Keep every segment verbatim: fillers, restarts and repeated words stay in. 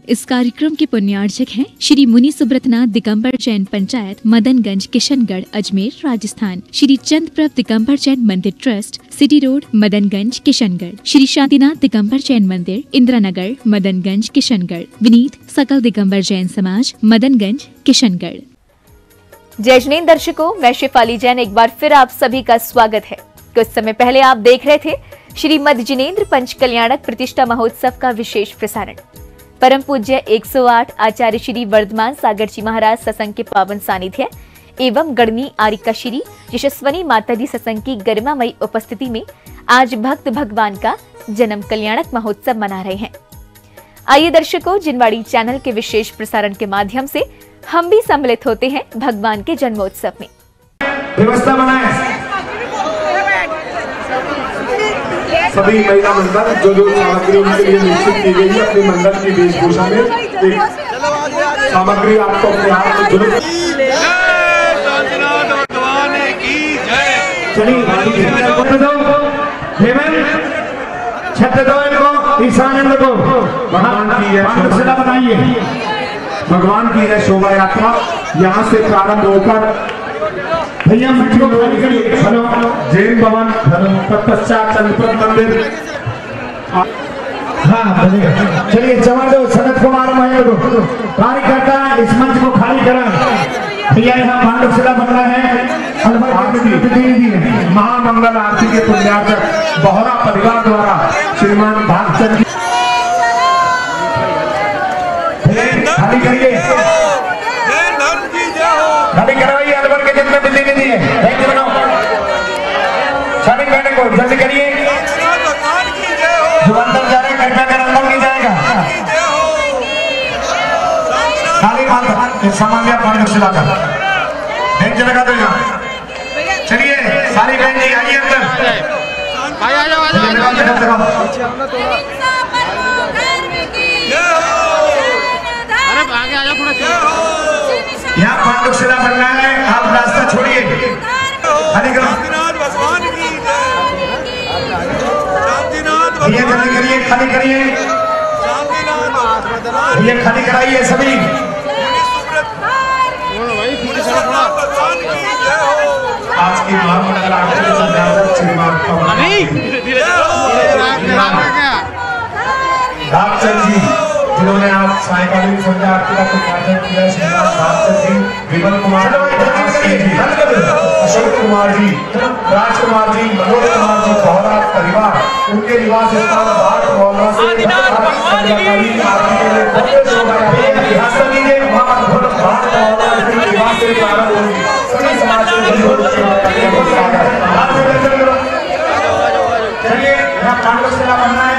इस कार्यक्रम के पुण्यार्चक हैं श्री मुनि Subratnath Digambar Jain panchayat Madanganj Kishangarh Ajmer Rajasthan, Shri Chandraprabh Digambar Jain Mandir trust city road Madanganj Kishangarh, Shri Shantinath Digambar Jain Mandir Indiranagar Madanganj Kishangarh, Vineet सकल दिगंबर जैन समाज मदनगंज किशनगढ़। जय जिनेंद्र दर्शकों, मैं शिफाली जैन एक बार फिर आप सभी का स्वागत है। कुछ समय पहले आप देख रहे थे श्री मद जिनेंद्र पंच कल्याणक प्रतिष्ठा महोत्सव का विशेष प्रसारण। परम पूज्य एक सौ आठ आचार्य श्री वर्धमान सागर जी महाराज सत्संग के पावन सानिध्य एवं गणनी आरिका श्री यशस्वनी माता जी सत्संग की गरिमामयी उपस्थिति में आज भक्त भगवान का जन्म कल्याणक महोत्सव मना रहे हैं। आइए दर्शकों, जिनवाड़ी चैनल के विशेष प्रसारण के माध्यम से हम भी सम्मिलित होते हैं भगवान के जन्मोत्सव में। व्यवस्था बनाए सभी महिला मंडल जो जो सामग्री उनके लिए निश्चित की गई है, अपने मंडल की वेशभूषा में एक सामग्री आपको अपने हाथ में जुलूस छत दो इनको ईशान को भगवान की है बनाइए। भगवान की है शोभा यात्रा यहाँ से प्रारंभ होकर भैया को खाली करिए जैन भवन तत्पश्चात चंद्रप्रभ मंदिर। हाँ चलिए जमा दो सनत कुमार मयूर कार्यकर्ता इस मंच को खाली करा। भैया यहाँ पांडवशिला बन रहा है महामंगल आरती के पुण्यार्चक बहोरा परिवार द्वारा श्रीमान भागचंद खाली करिए, खाली करवाइए। अलवर के जन्म बिल्ली ने दी है, शामिल करने को जल्दी करिए। जो अंदर जा रहे हैं घर में अंदर नहीं जाएगा। खाली माल सामान लिया पांडवशिला का बेंच लगा दो यहाँ। चलिए सारी बहन जी आइए अंदर। यहाँ पांडवशिला बनना है, आप रास्ता छोड़िए। खाली करो ये जल्दी करिए, खाली करिए, ये खाली कराइए सभी। आज की महामंगल आरती भागचंद जी जिन्होंने आप सायकालीन संध्या आरती का उद्घाटन किया, श्रीमान भागचंद जी, विमल कुमार, अशोक कुमार जी, राजकुमार जी, मनोज कुमार जी, बहोरा परिवार, उनके निवास स्थान भाट मोहल्ला से आरती के लिए निवास से प्रारंभ होगी। सभी समाज चलिए यहाँ पांडवशिला बनना है।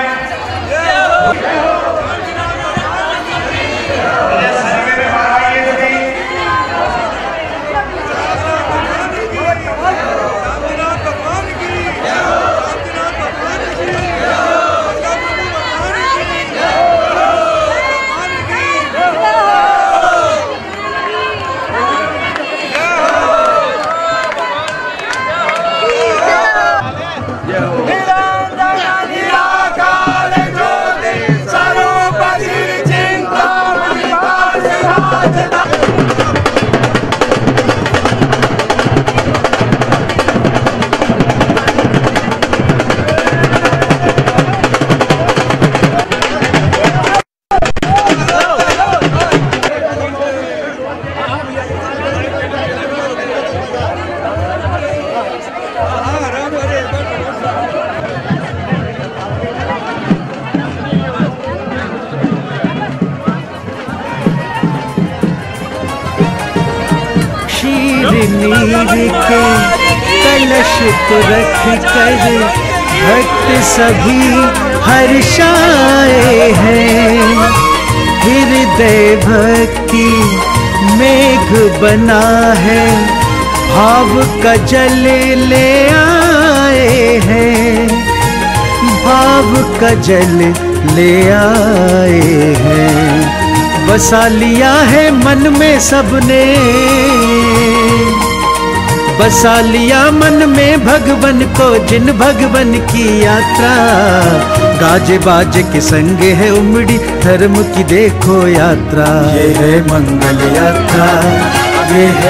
नीर के कलश को रख कर भक्त सभी हर्षाए हैं। हृदय भक्ति मेघ बना है, भाव का जल ले आए हैं, भाव का जल ले आए हैं। बसा लिया है मन में सबने, बसा लिया मन में भगवन को, जिन भगवन की यात्रा। गाजे बाजे के संग है उमड़ी धर्म की देखो यात्रा। ये है मंगल यात्रा, ये है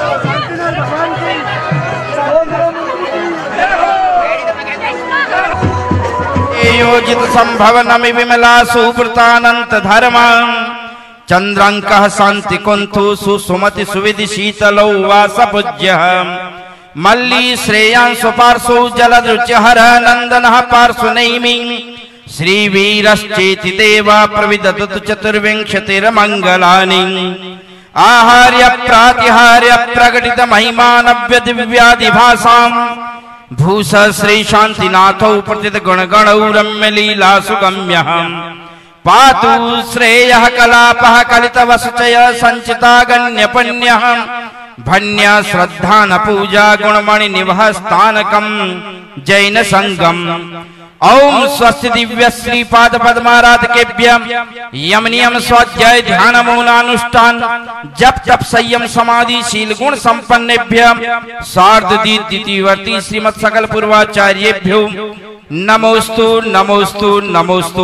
योजित संभव नमि विमला सुव्रतानंत धर्म। चंद्रांक शांति कुंथु सुसुमति सुविधि शीतलौ वास पूज्य। मल्ली श्रेयांसु पार्श्व जलदृचहर नंदन पार्श्व नैमि। श्री वीरश्चेति देवा प्रविदतु चतुर्विंशतिर्मंगलानि। आहार्य प्रातिहार्य प्रकटित महिमानव्य दिव्यादिभासाम्। भूष श्री शांतिनाथौ प्रतित गुणगणौ रम्य लीला सुगम्यः। पातु श्रेयः कलापः कलितवसचय संचिता गण्यपण्यः। भण्य श्रद्धा न पूजा गुणमणि निवह स्थानकम् जैन संगम। ओम स्वस्ति दिव्य श्री पाद पद्माराधकेभ्य यम नियम स्वाध्याय ध्यान मौनानुष्ठान जप तप संयम समाधि शील गुण संपन्नेभ्य सार्ध द्वितीयवर्ती श्रीमत् सकल पूर्वाचार्येभ्यो नमोस्तु नमोस्तु नमोस्तु।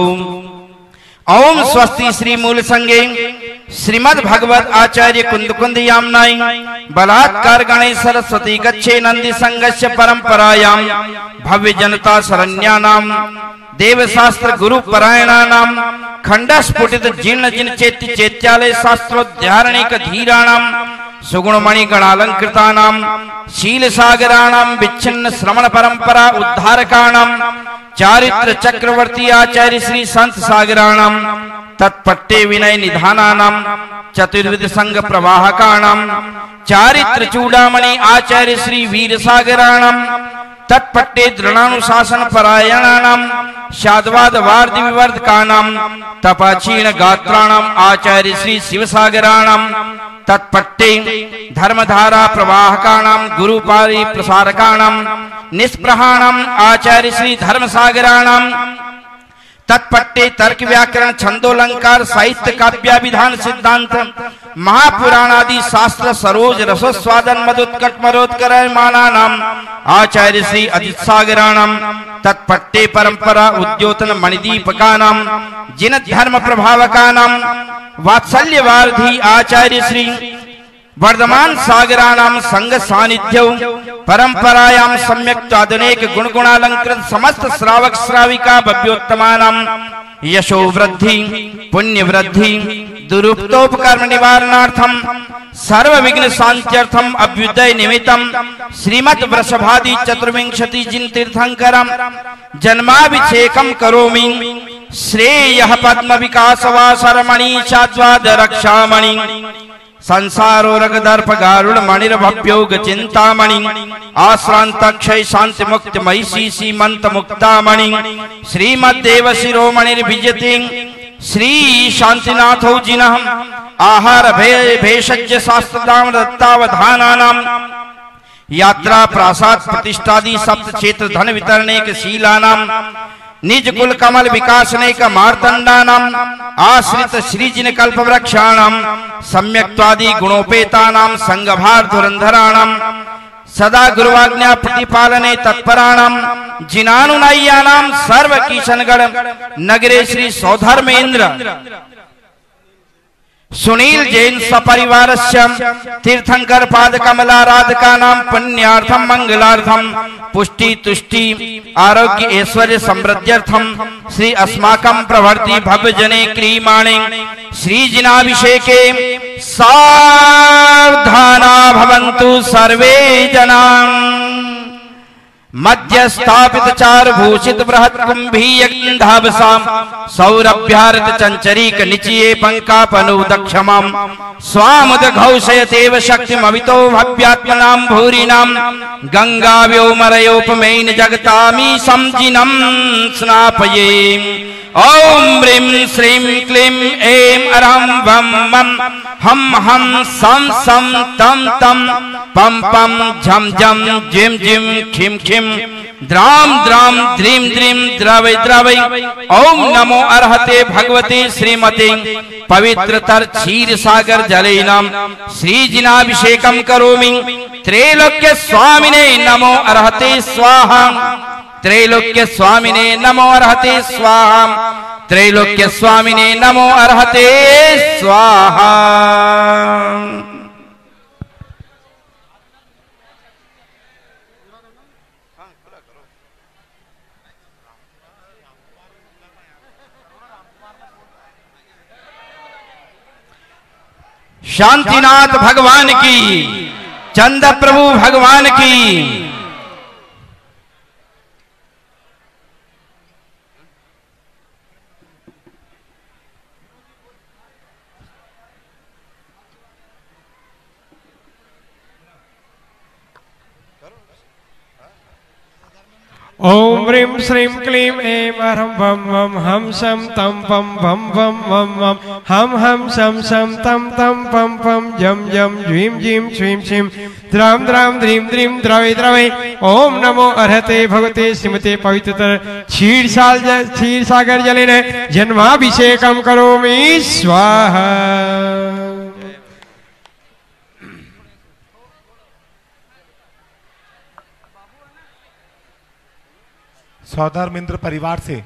ओम स्वस्ति श्री मूल संगे श्रीमद् भगवत आचार्य कुंद कुंद यामनाई बलात्कार गणे सरस्वती गच्छे नंदी संगस्य परंपरायां भव्य जनता शरण्यानाम देव शास्त्र गुरु परायणानाम खंडस्फुटित जीर्ण जिन चेत्य चैत्यालय शास्त्रोद्धारणिक धीराणाम सुगुणमणि गणालंकृतानाम शील सागराणाम विच्छिन्न श्रवण परंपरा उद्धारकाणाम चारित्र चक्रवर्ती आचार्य श्री संत सागराणाम तत्पट्टे विनय निधानानाम चतुर्विध संघ प्रवाहकाणाम चारित्र चूड़ामणि आचार्य श्री वीर सागराणाम तत्पट्टे दृढ़ानुशासन परायणानाम शाद्वाद वार्धि विवर्धकानाम तपाचीण गात्राणाम आचार्य श्री शिवसागराणाम तत्पट्टे धर्मधारा प्रवाहकाणाम गुरुपारी प्रसारकाणाम निष्प्रहाणाम आचार्य श्री धर्मसागराणाम तत्पट्टे तर्क व्याकरण छंदोलंकार साहित्य काव्याभिधान सिद्धांत महापुराणादि शास्त्र सरोज रसस्वादन मदुत्कट मरोत्करमाणानाम आचार्य श्री अजित सागराणाम तत्पट्टे परंपरा उद्योतन मणिदीपकानाम जिन धर्म प्रभावकानाम वात्सल्यवार्धी आचार्य श्री वर्धमान सागराणाम संग सानिध्यौ परंपरायां सम्यक् अनेक गुणगुणालंकृत समस्त श्रावक श्राविका भव्योत्तमानां यशो वृद्धि पुण्य वृद्धि दुरुक्तोपकर्म निवारणार्थम सर्व विघ्न शांत्यर्थम अभ्युदय निमित्तम श्रीमद् वृषभादि चतुर्विंशति जिन तीर्थंकरम जन्माभिषेकम करोमि। श्रेयः पद्म विकास वासरमणि चाद्वाद रक्षामणि संसारो रगदर्प गारुड़ मणिर्भव्योग चिंतामणि आश्रांत क्षय शांति मुक्त महिषी सीमंत मुक्तामणि श्रीमद्देव शिरोमणिर्भिजति श्री शांतिनाथौ जिनः आहार भे भेषज शास्त्रदाम दत्तावधानानाम यात्रा प्रासाद प्रतिष्ठादि सप्त क्षेत्र धन वितरणेक शीलानाम निज कुल कमल विकासनेक मार्तंडानाम आश्रित श्रीजिन कल्प वृक्षाणाम सम्यक्त्वादि गुणोपेतानाम संगभार धुरंधराणाम सदा गुरुवाज्ञा प्रतिपालने तत्पराणाम जिनानुनाय्यानाम सर्व किशनगढ़ नगरे श्री सौधर्मेन्द्र सुनील जैन सपरिवारस्य तीर्थंकर पाद कमलाराधकानां पुण्यार्थम मंगलार्थम पुष्टि तुष्टि आरोग्य ऐश्वर्य समृद्ध्यर्थम श्री अस्माकं प्रवर्ति भव्य जने क्रीमाणे श्री जिनाभिषेके सावधाना भवन्तु सर्वे जनाः। मध्य स्थापित चार भूषित बृहत् कुंभीय गंधावसाम सौरभ्यारित चंचरीक निचये पंकापनु दक्षमाम स्वामुद घौषयतेव शक्तिमवितो भव्यात्मनाम भूरिनाम गंगा व्योमरयोपमेन जगतामी समजिनम स्नापये। ओम ह्रीं श्रीं क्लीं ऐं अरहं वं मं हम हम सं सं तं तं पं पं झं झं जिं जिं खिं खिं द्राम द्राम द्रीम द्रीम द्रवै द्रवै ओम नमो अर्हते भगवते श्रीमते पवित्रतर क्षीर सागर जलेनाम श्रीजिनाभिषेकम करोमि त्रैलोक्य स्वामिने नमो अर्हते स्वाहा त्रैलोक्य स्वामिने नमो अर्हते स्वाहा त्रैलोक्य स्वामिने नमो अर्हते स्वाहा। शांतिनाथ भगवान की, चंद प्रभु भगवान की। ओम ह्रीं श्रीं क्लीं ऐं अरहं वम वम हम शम तम पम वम वम वम वम हम हम शम शम तम तम पम पम जम जम ज्वीं जीं श्रीं श्रीं द्राम द्राम द्रीं द्रीं द्रवै द्रवै ओम नमो अर्हते भगवते श्रीमते पवित्रतर क्षीर क्षीर सागर जलेन जन्माभिषेकं करोमि स्वाहा। सौधर्मेंद्र परिवार से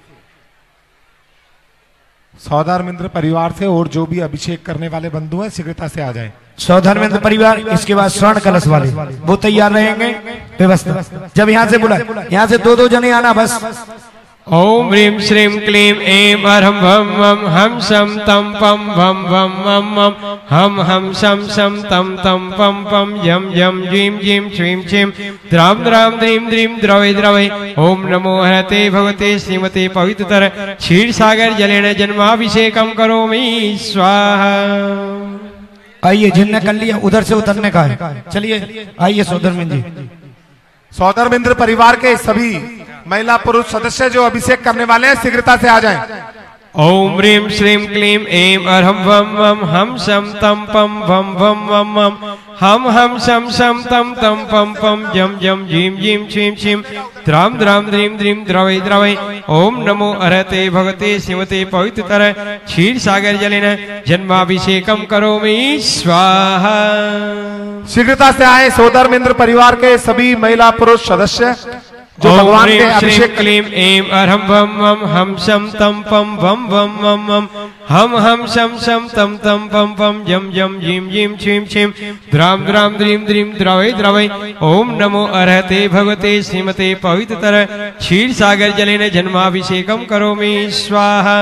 सौधर्मेंद्र परिवार से और जो भी अभिषेक करने वाले बंधु हैं शीघ्रता से आ जाएं। सौधर्मेंद्र परिवार, इसके बाद स्वर्ण कलश वाले वो तैयार रहेंगे। व्यवस्था जब यहाँ से बुला, यहाँ से दो दो जने आना बस। ओम ह्रीं श्रीं क्लीं ऐं अरहं वम वम हम शम तम पम वम वम वम वम हम हम शम शम तम तम पम पम यम यम ज्वीं जीं श्रीं श्रीं द्राम द्राम द्रीं द्रीं द्रवै द्रवै ओम नमो हरते भगवते श्रीमते पवित्रतर क्षीर सागर जलेन जन्माभिषेकं करोमि स्वाहा। आइए, जिनने कर लिया उधर से उतरने का है, चलिए आइए सौधर्मेंद्र जी। सौधर्मेंद्र परिवार के सभी महिला पुरुष सदस्य जो अभिषेक करने वाले हैं शीघ्रता से आ जाएं। ओम ह्रीं श्रीं क्लीं ऐं अरहं वम वम हम शम तम पम वम वम वम वम हम हम शम शम तम तम पम पम जम जम जीं जीं श्रीं श्रीं द्राम द्राम द्रीं द्रीं द्रवै द्रवै ओम नमो अर्हते भगवते श्रीमते पवित्रतर क्षीर सागर जलेन जन्माभिषेकं करोमि स्वाहा। शीघ्रता से आए सौधर्मेंद्र परिवार के सभी महिला पुरुष सदस्य जो भगवान के अभिषेक क्लीं ऐं अरहं वम वम हम शम तम पम वम वम वम वम हम हम शम शम तम तम पम पम जम जम जीं जीं श्रीं श्रीं द्राम द्राम द्रीं द्रीं द्रवै द्रवै ओम नमो अर्हते भगवते श्रीमते पवित्रतर क्षीर सागर जलेन जन्माभिषेकं करोमि स्वाहा।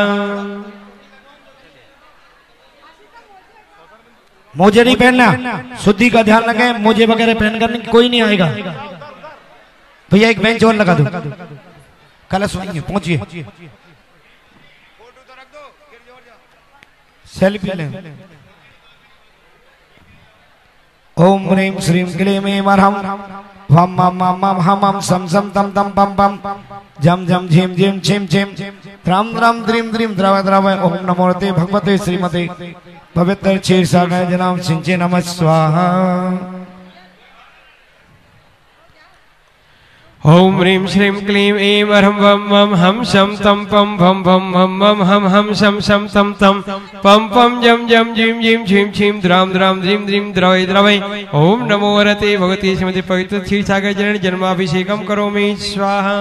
मोजे नहीं पहनना, शुद्धि का ध्यान रखें। मोजे वगैरह पहन कर कोई नहीं आएगा। भैया एक बेंच और लगा दो, कलश वहीं पहुंचिए, सेल्फी लें। ओम ह्रीं श्रीं क्लीं ऐं अरहं वम वम वम हम हम शम शम तम तम पम पम जम जम झीम झीम छिम छिम द्राम द्राम द्रीं द्रीं द्रवै द्रवै ओम नमो अर्हते भगवते श्रीमते पवित्र क्षीर सागर जलम सिंचे नमः स्वाहा। ओम ह्रीं श्रीं क्लीं ऐं अरहं वम वम हम शम तम पम वम वम वम वम हम हम शम शम तम तम पम पम जम जम जीं जीं छीं छीं द्राम द्राम द्रीं द्रीं द्रवै द्रवै ओम नमो अर्हते भगवते श्रीमते पवित्र क्षीर सागर जलेन जन्माभिषेकं करोमि स्वाहा।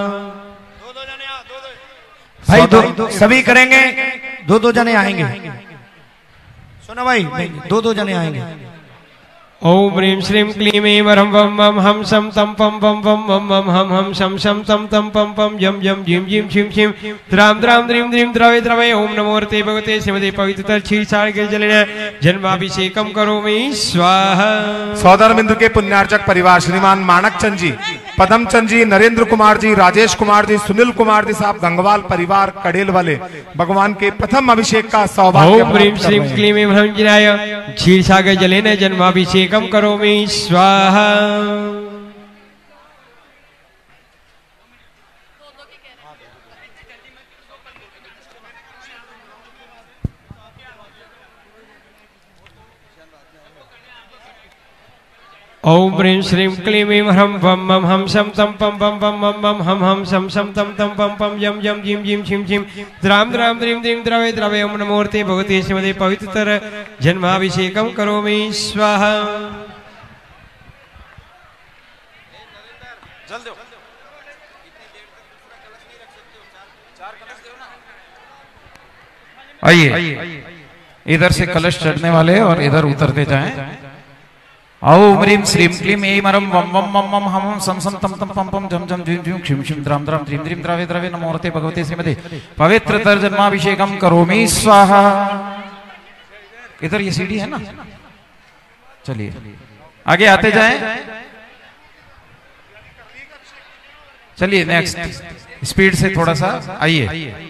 भाई दो सभी करेंगे, दो दो जने आएंगे। सुनो भाई, दो दो जने आएंगे। ओम ह्रीं श्रीं क्लीं ऐं अरहं वम वम हम शम तम पम वम वम वम वम हम हम शम शम तम तम पम पम जम जम जीं जीं छीं छीं द्राम द्राम द्रीं द्रीं द्रवै द्रवै ओम नमो अर्हते भगवते श्रीमते पवित्रतर क्षीर सागर जलेन जन्माभिषेकं करोमि स्वाहा। सौधर्मेंद्र के पुण्यार्चक परिवार श्रीमान मानक चंद जी, पदम चंद जी, नरेंद्र कुमार जी, राजेश कुमार जी, सुनील कुमार जी साहब गंगवाल परिवार कड़ेल वाले भगवान के प्रथम अभिषेक का सौभाग्य। ओम ह्रीं श्रीं क्लीं ऐं अरहं जिनाय क्षीर सागर जलेन जन्माभिषेकं करोमि स्वाहा। ओम ह्रीं श्रीं क्लीं ऐं ह्रं वं मं हम शं तं पं पं पं मं मं हम हम शं शं तं तं पं पं यं यं जीं जीं छिं छिं द्रां द्रां द्रीं द्रीं द्रवे द्रवे ओम नमोर्ते भगवते श्रीमते पवित्रतर जन्माभिषेकं करोमि स्वाहा। आइए इधर से कलश चढ़ने वाले और इधर उतरते जाएं। ओम ह्रीं श्रीं क्लीं ऐं ह्रं वं वं मं मं हम हम शं शं तं तं पं पं जं जं झीं झीं क्षिं क्षिं द्रां द्रां द्रीं द्रीं द्रवे द्रवे नमोर्ते भगवते श्रीमते पवित्रतर जन्माभिषेकं करोमि स्वाहा। इधर ये सीढ़ी है ना, चलिए आगे आते जाएं। चलिए नेक्स्ट स्पीड से थोड़ा सा आइए।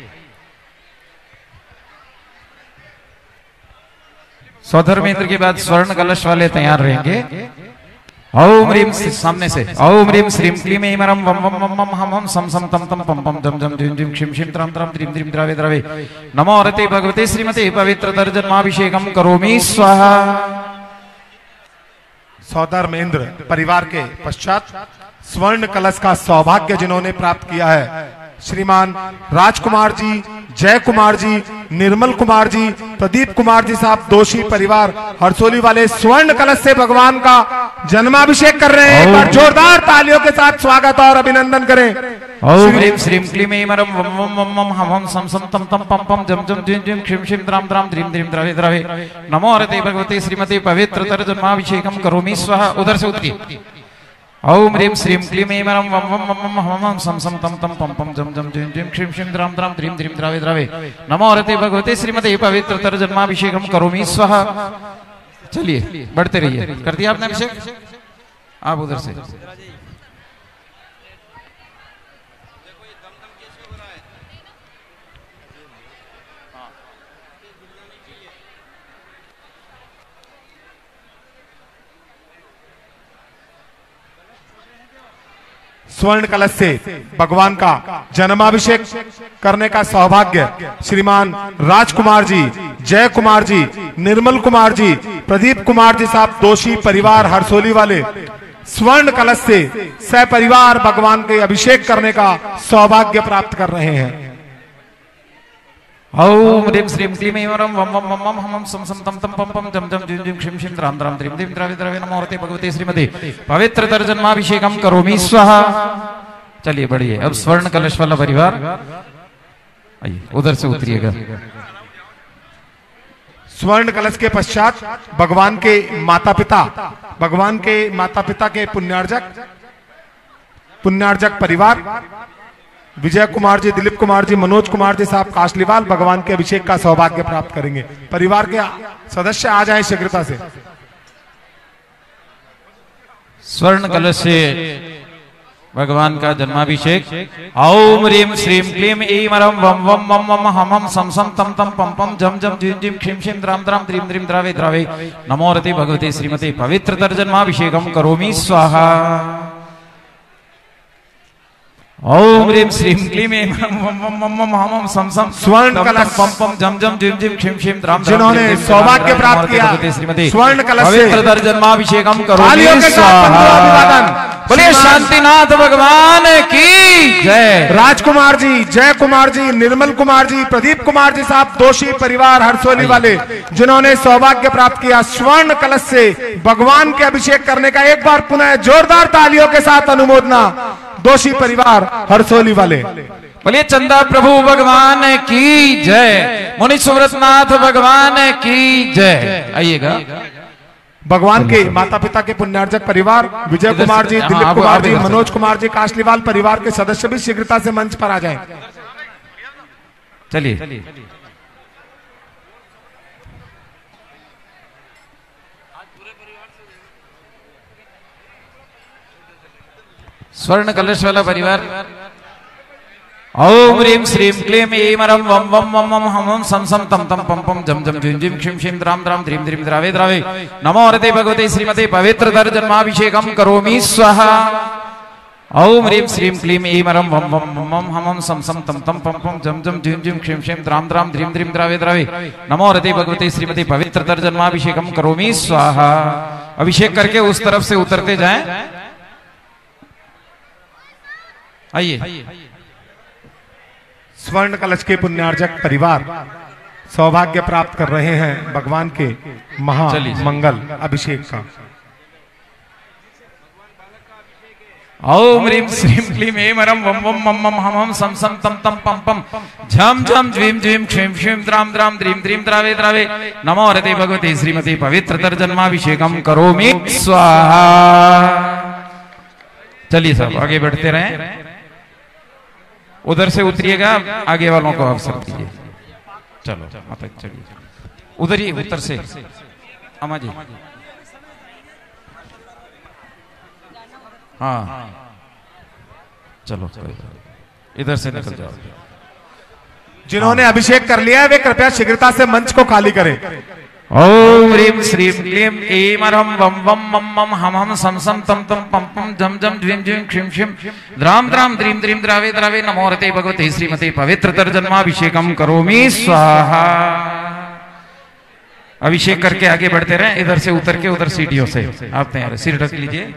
स्वधर्मेंद्र के बाद स्वर्ण कलश वाले तैयार रहेंगे। ओम ह्रीं सामने से ओम ह्रीं श्रीं क्लीं ऐं ह्रं वं वं मं मं हम हम शं शं तं तं पं पं जं जं झीं झीं क्षिं क्षिं द्रां द्रां द्रीं द्रीं द्रवे द्रवे नमोर्ते भगवते श्रीमते पवित्रतर जन्माभिषेकं करोमि स्वाहा। सौधर्मेंद्र परिवार के पश्चात स्वर्ण कलश का सौभाग्य जिन्होंने प्राप्त किया है, श्रीमान राजकुमार जी, जय कुमार जी, निर्मल कुमार जी, प्रदीप कुमार जी साहब दोषी परिवार हरसोली वाले स्वर्ण कलश से भगवान का जन्माभिषेक कर रहे हैं। एक बार जोरदार तालियों के साथ स्वागत और अभिनंदन करें। ओम ह्रीं श्रीं क्लीं ऐं ह्रं वं वं मं मं हम हम शं शं तं तं पं पं जं जं झीं झीं क्षिं क्षिं द्रां द्रां द्रीं द्रीं द्रवे द्रवे नमोर्ते भगवते श्रीमते पवित्रतर जन्माभिषेकं करोमि स्वाहा। उधर से उतरिए। ओम ह्रीं श्रीं क्लीं ऐं ह्रं वं वं मं मं हम हम शं शं तं तं पं पं जं जं झीं झीं क्षिं क्षिं द्रां द्रां द्रीं द्रीं द्रवे द्रवे नमोर्ते भगवते श्रीमते पवित्रतर जन्माभिषेकं करोमि स्वाहा। चलिए बढ़ते रहिए। कर दिया आपने अभिषेक? आप उधर से स्वर्ण कलश से भगवान का जन्माभिषेक करने का सौभाग्य श्रीमान राजकुमार जी, जय कुमार जी, निर्मल कुमार जी, प्रदीप कुमार जी साहब दोषी परिवार हरसोली वाले स्वर्ण कलश से सपरिवार भगवान के अभिषेक करने का सौभाग्य प्राप्त कर रहे हैं। ओम ह्रीं श्रीं क्लीं ऐं ह्रं वं वं मं मं हम हम शं शं तं तं पं पं जं जं झीं झीं क्षिं क्षिं द्रां द्रां द्रीं द्रीं द्रवे द्रवे नमोर्ते भगवते श्रीमते पवित्रतर जन्माभिषेकं करोमि स्वाहा। चलिए बढ़िए। अब स्वर्ण कलश वाला परिवार आइए, उधर से उतरिएगा। स्वर्ण कलश के पश्चात भगवान के माता पिता भगवान के माता पिता के पुण्यार्जक पुण्यार्जक परिवार विजय कुमार जी, दिलीप कुमार जी, मनोज कुमार जी साहब काशलीवाल भगवान के अभिषेक का सौभाग्य प्राप्त करेंगे। परिवार के सदस्य आ जाएं शीघ्रता से। स्वर्ण कलश से भगवान का जन्माभिषेक। ओम ह्रीं श्रीं क्लीं ऐं ह्रं वं वं मं मं हम हम शं शं तं तं पं पं जं जं झीं झीं क्षिं क्षिं द्रां द्रां द्रीं द्रीं द्रवे द्रवे नमोर्ते भगवते श्रीमते पवित्रतर जन्माभिषेकं करोमि स्वाहा। ओम ह्रीं श्रीं क्लीं ऐं ह्रं वं वं मं मं हम हम शं शं स्वर्ण कलश पं पं जं जं झीं झीं क्षिं क्षिं द्रां द्रां जिन्होंने सौभाग्य प्राप्त किया श्रीमते स्वर्ण कलश से पवित्रतर जन्माभिषेकं करोमि स्वाहा। बोलिए शांतिनाथ भगवान की जय। राजकुमार जी, जय कुमार जी, निर्मल कुमार जी, प्रदीप कुमार जी साहब दोषी परिवार हरसोली वाले जिन्होंने सौभाग्य प्राप्त किया स्वर्ण कलश से भगवान के अभिषेक करने का, एक बार पुनः जोरदार तालियों के साथ अनुमोदना दोषी परिवार हरसोली वाले। बोलिए चंदा प्रभु भगवान की जय, मुनि सुव्रतनाथ भगवान की जय। आइएगा। भगवान के माता पिता के पुण्यार्जक परिवार विजय कुमार जी, दिलीप कुमार जी, मनोज कुमार जी काशलीवाल परिवार के सदस्य भी शीघ्रता से मंच पर आ जाएं। चलिए। स्वर्ण कलश वाला परिवार। ओम ह्रीं श्रीं क्लीं ऐं ह्रं वं वं मं मं हम हम शं शं तं तं पं पं जं जं झीं झीं क्षिं क्षिं द्रां द्रां द्रीं द्रीं द्रवे द्रवे नमोर्ते भगवते श्रीमते पवित्रतर जन्माभिषेकं करोमि स्वाहा। ओम ह्रीं श्रीं क्लीं ऐं ह्रं वं वं मं मं हम हम शं शं तं तं पं पं जं जं झीं झीं क्षिं क्षिं द्रां द्रां द्रीं द्रीं द्रवे द्रवे नमोर्ते भगवते श्रीमते पवित्रतर जन्माभिषेकं करोमि स्वाहा। अभिषेक करके उस तरफ से उतरते जाएं। आइए। स्वर्ण कलश के पुण्यार्जक परिवार सौभाग्य प्राप्त कर रहे हैं भगवान के महामंगल अभिषेक का। ओम ह्रीं श्रीं क्लीं ऐं ह्रं वं वं मं मं हं हं सं सं तं तं पं पं झं झं ज्वीं ज्वीं क्षीं क्षीं द्रां द्रां द्रीं द्रीं द्रावे द्रावे नमो हरते भगवते श्रीमती पवित्रतर जन्माभिषेकम करोमि स्वाहा। चलिए सब आगे बढ़ते रहें। उधर से उतरिएगा, आगे वालों को अवसर दीजिए। चलो माता चलिए उधर ही, उत्तर से अम्मा जी। हाँ चलो इधर से निकल जाओ। जिन्होंने अभिषेक कर लिया है वे कृपया शीघ्रता से मंच को खाली करें। ओम ह्रीं श्रीं क्लीं ऐं ह्रं वं वं मं मं हं हं सं सं तं तं पं पं झं झं ज्वीं ज्वीं क्षीं क्षीं द्रां द्रां द्रीं द्रीं द्रावे द्रावे नमो हरते भगवते श्रीमते पवित्रतर जन्माभिषेकम करोमि स्वाहा। अभिषेक करके आगे बढ़ते रहें। इधर से उतर के उधर सीढ़ियों से आप तैयार, सिर ढक लीजिए।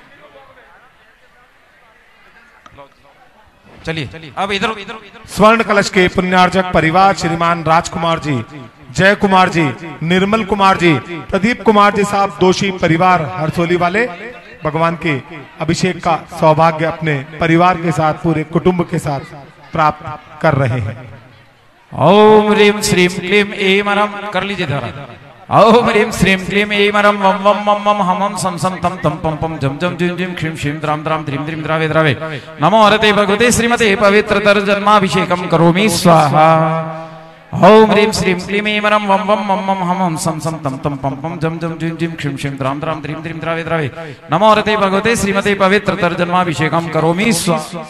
चलिए अब इधर इधर स्वर्ण कलश के पुण्यार्जक परिवार श्रीमान राजकुमार जी, जय कुमार जी, निर्मल कुमार जी, प्रदीप कुमार जी साहब दोषी परिवार हरसोली वाले भगवान के अभिषेक का सौभाग्य अपने परिवार के साथ पूरे कुटुंब के साथ प्राप्त कर रहे हैं। ओम ह्रीं श्रीं क्लीं ऐं ह्रं कर लीजिए धारा। ओम ह्रीं श्रीं क्लीं ऐं ह्रं वं वं मं मं हं हं सं सं तं तं पं पं झं झं ज्वीं ज्वीं क्षीं क्षीं द्रां द्रां द्रीं द्रीं द्रावे द्रावे नमो हरते भगवते श्रीमते पवित्रतर जन्माभिषेकम करोमि स्वाहा। ओम ह्रीं श्रीं क्लीं ऐं ह्रं वं वं मं मं हं हं सं सं तं तं पं पं झं झं ज्वीं ज्वीं क्षीं क्षीं द्रां द्रां द्रीं द्रीं द्रावे द्रावे नमो हरते भगवते श्रीमते पवित्रतर जन्माभिषेकम करोमि स्वाहा।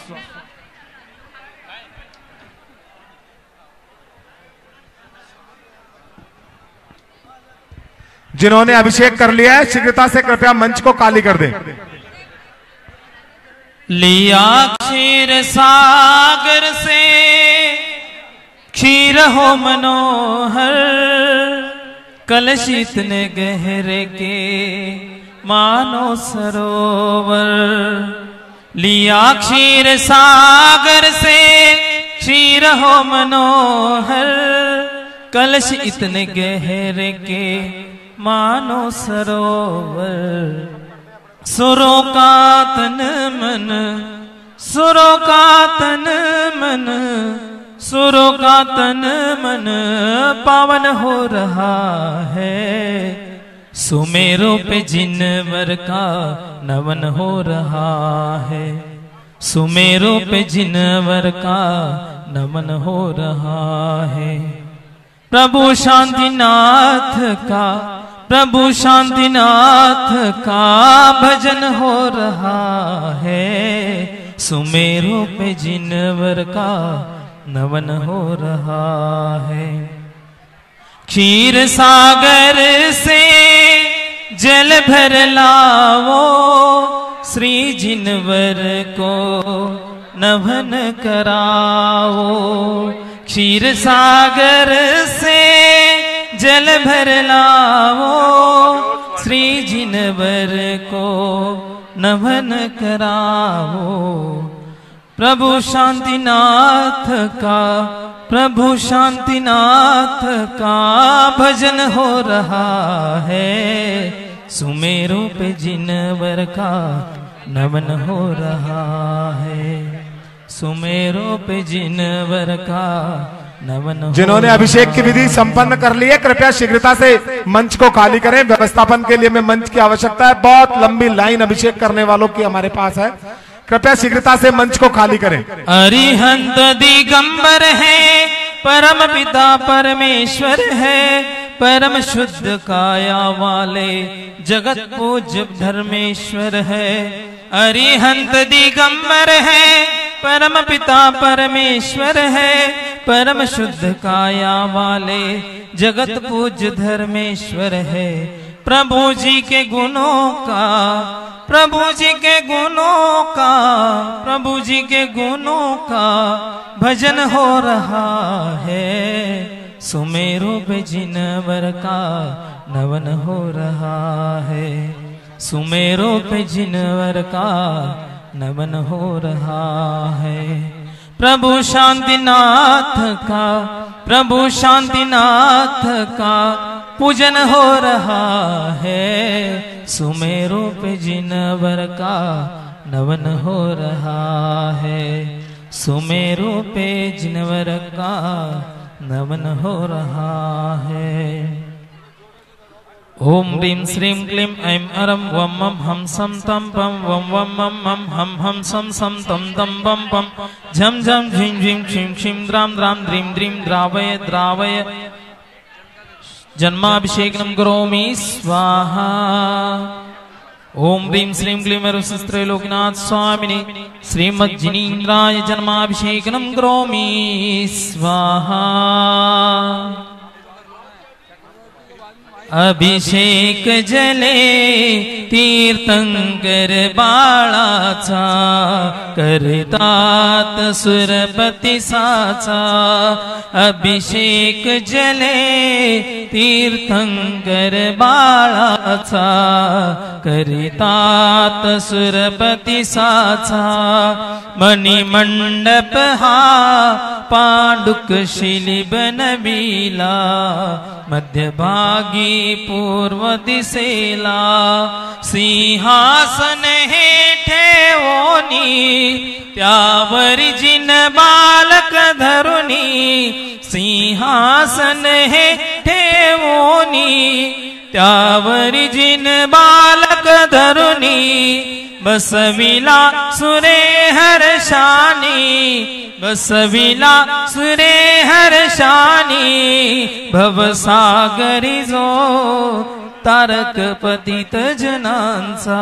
जिन्होंने अभिषेक कर लिया है शीघ्रता से कृपया मंच को खाली कर दें। लिया क्षीर सागर से क्षीर हो मनोहर, कलश इतने गहरे के मानो सरोवर। लिया क्षीर सागर से क्षीर हो मनोहर, कलश इतने गहरे के मानो सरोवर। सुरों का तन मन, सुरों का तन मन, सुरों का तन मन पावन हो रहा है। सुमेरों पे जिनवर का नमन हो रहा है। सुमेरों पे जिनवर का नमन हो रहा है। प्रभु शांतिनाथ का, प्रभु शांतिनाथ का भजन हो रहा है। सुमेरों पे जिनवर का नमन हो रहा है। क्षीर सागर से जल भर लावो, श्री जिनवर को नमन कराओ। क्षीर सागर से जल भर लाओ, श्री जिनवर को नमन कराओ। प्रभु शांतिनाथ का, प्रभु शांतिनाथ का भजन हो रहा है। सुमेरों पे जिनवर का नमन हो रहा है। सुमेरों पे जिनवर का नमन। जिन्होंने अभिषेक की विधि संपन्न कर ली है कृपया शीघ्रता से मंच को खाली करें। व्यवस्थापन के लिए में मंच की आवश्यकता है। बहुत लंबी लाइन अभिषेक करने वालों की हमारे पास है। कृपया शीघ्रता से मंच को खाली करें। अरिहंत दिगंबर है, परम पिता परमेश्वर है। परम शुद्ध काया वाले जगत पूज्य धर्मेश्वर है। अरिहंत दिगंबर है, परम पिता परमेश्वर है। परम शुद्ध काया वाले जगत पूज्य धर्मेश्वर है। प्रभु जी के गुणों का, प्रभु जी के गुणों का, प्रभु जी के गुणों का भजन हो रहा है। सुमेरों पे जिनवर का नवन हो रहा है, सुमेरों पे जिनवर का नवन हो रहा है। प्रभु शांतिनाथ का, प्रभु शांतिनाथ का पूजन हो रहा है, सुमेरों पे जिनवर का नवन हो रहा है, सुमेरों पे जिनवर का नवन हो रहा है। ओम ह्रीं श्रीं क्लीं ऐं अरं वं मं हम सम तम पम वं वं मं मं हम हम सम सम तम तम पम पम झम झम झिं झिं क्षिं क्षिं द्रां द्रां द्रीं द्रीं द्रावय द्रावय जन्माभिषेकं करोमि स्वाहा। ओम ह्रीं श्रीं क्लीं त्रैलोक्यनाथ स्वामिने श्रीमज्जिनेन्द्राय जन्माभिषेकं करोमि स्वाहा। अभिषेक जले तीर्थंकर बाळाचा, करतात सुरपती साचा। अभिषेक जले तीर्थंकर बाळाचा, करितात सुरपती साचा। मणिमंडप हा पांडुक शिली बनविला, मध्यभागी पूर्व दिसेला। सिंहासन हे ठेवोनी, त्यावर जिन बालक धरुनी। सिंहासन हे ठेवोनी, त्यावर जिन बालक धरुनी। बसविला सुरे हर्षानी, बसविला सुरे हर्षानी। भवसागरी जो तारक पतित जनांचा,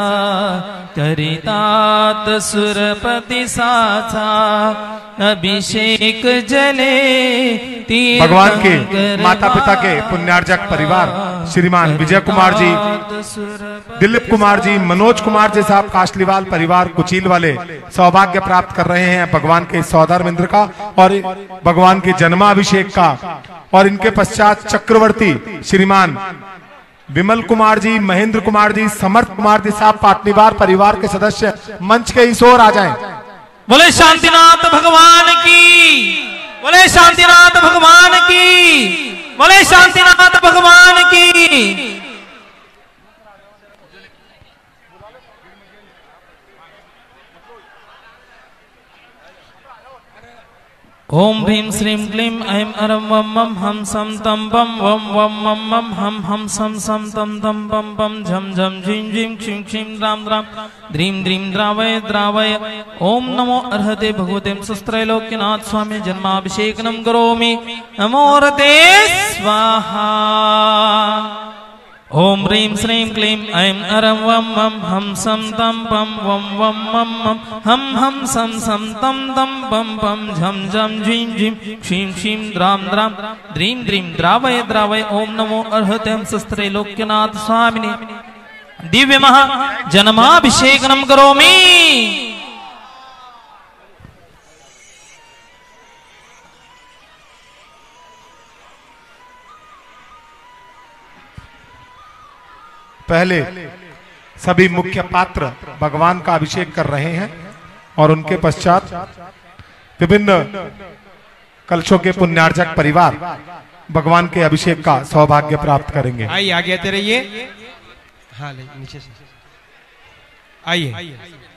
करितात सुरपती साचा। अभिषेक जले भगवान के माता पिता के पुण्यार्जक परिवार श्रीमान विजय कुमार जी, दिलीप कुमार जी, मनोज कुमार जी साहब काशलीवाल परिवार कुचील वाले सौभाग्य प्राप्त कर रहे हैं भगवान के सौदार मिंद्र का और भगवान के जन्माभिषेक का। और इनके पश्चात चक्रवर्ती श्रीमान विमल कुमार जी, महेंद्र कुमार जी, समर्थ कुमार जी साहब पाटनीवार परिवार के सदस्य मंच के इस ओर आ जाएं। बोले शांतिनाथ भगवान की, बोले शांतिनाथ भगवान की, बोले शांतिनाथ भगवान की। ओम ह्रीं श्रीं क्लीं ऐं अरं वं मं हम सम तम पम वं वं मं मं हम हम सम सम तम तम पम पम झम झम झिं झिं क्षिं क्षिं द्रां द्रां द्रीं द्रीं द्रावय द्रावय। ओम नमो अर्हते भगवते त्रैलोक्यनाथ स्वामी जन्माभिषेकं करोमि। नमो रते स्वाहा। ओम ह्रीं श्रीं क्लीं ऐं अरं वं मं हम सम तम पम वं वं मं मं हम हम सम सम तम तम पम पम झम झम झिं झिं क्षिं क्षिं द्रां द्रां द्रीं द्रीं द्रावय द्रावय। ओम नमो अर्हते त्रैलोक्यनाथ स्वामिने दिव्य महा जन्माभिषेकं करोमि। पहले सभी मुख्य पात्र भगवान का अभिषेक कर रहे हैं और उनके पश्चात विभिन्न कलशों के पुण्यार्जक परिवार भगवान के अभिषेक का सौभाग्य प्राप्त करेंगे। आइए आगे आते रहिए। हाँ नीचे से आइए,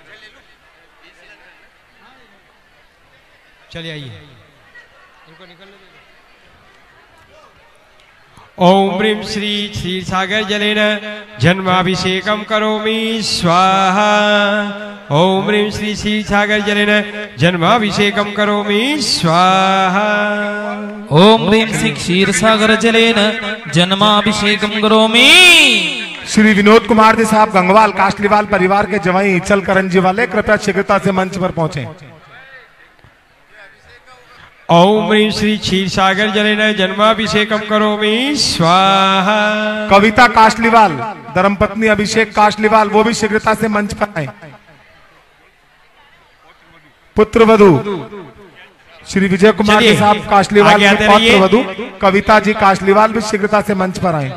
चलिए आइए। ओम ह्रीं श्री क्षीरसागर जलेन जन्माभिषेकं करोमि स्वाहा। ओम ह्रीं श्री क्षीरसागर जलेन जन्माभिषेकं करोमि स्वाहा। ओम ह्रीं श्री क्षीरसागर जलेन जन्माभिषेकं करोमि। श्री विनोद कुमार जी साहब गंगवाल काशलीवाल परिवार के जवाई इचल करंजी वाले कृपया शीघ्रता से मंच पर पहुंचे। ओम ह्रीं श्री क्षीरसागर जलेन जन्माभिषेकं करोमि स्वाहा। कविता काशलीवाल, धर्मपत्नी अभिषेक काशलीवाल, वो भी शीघ्रता से मंच पर आए। पुत्र वधू श्री विजय कुमार जी साहब काशलीवाल के पौत्र वधू कविता जी काशलीवाल भी शीघ्रता से मंच पर आए।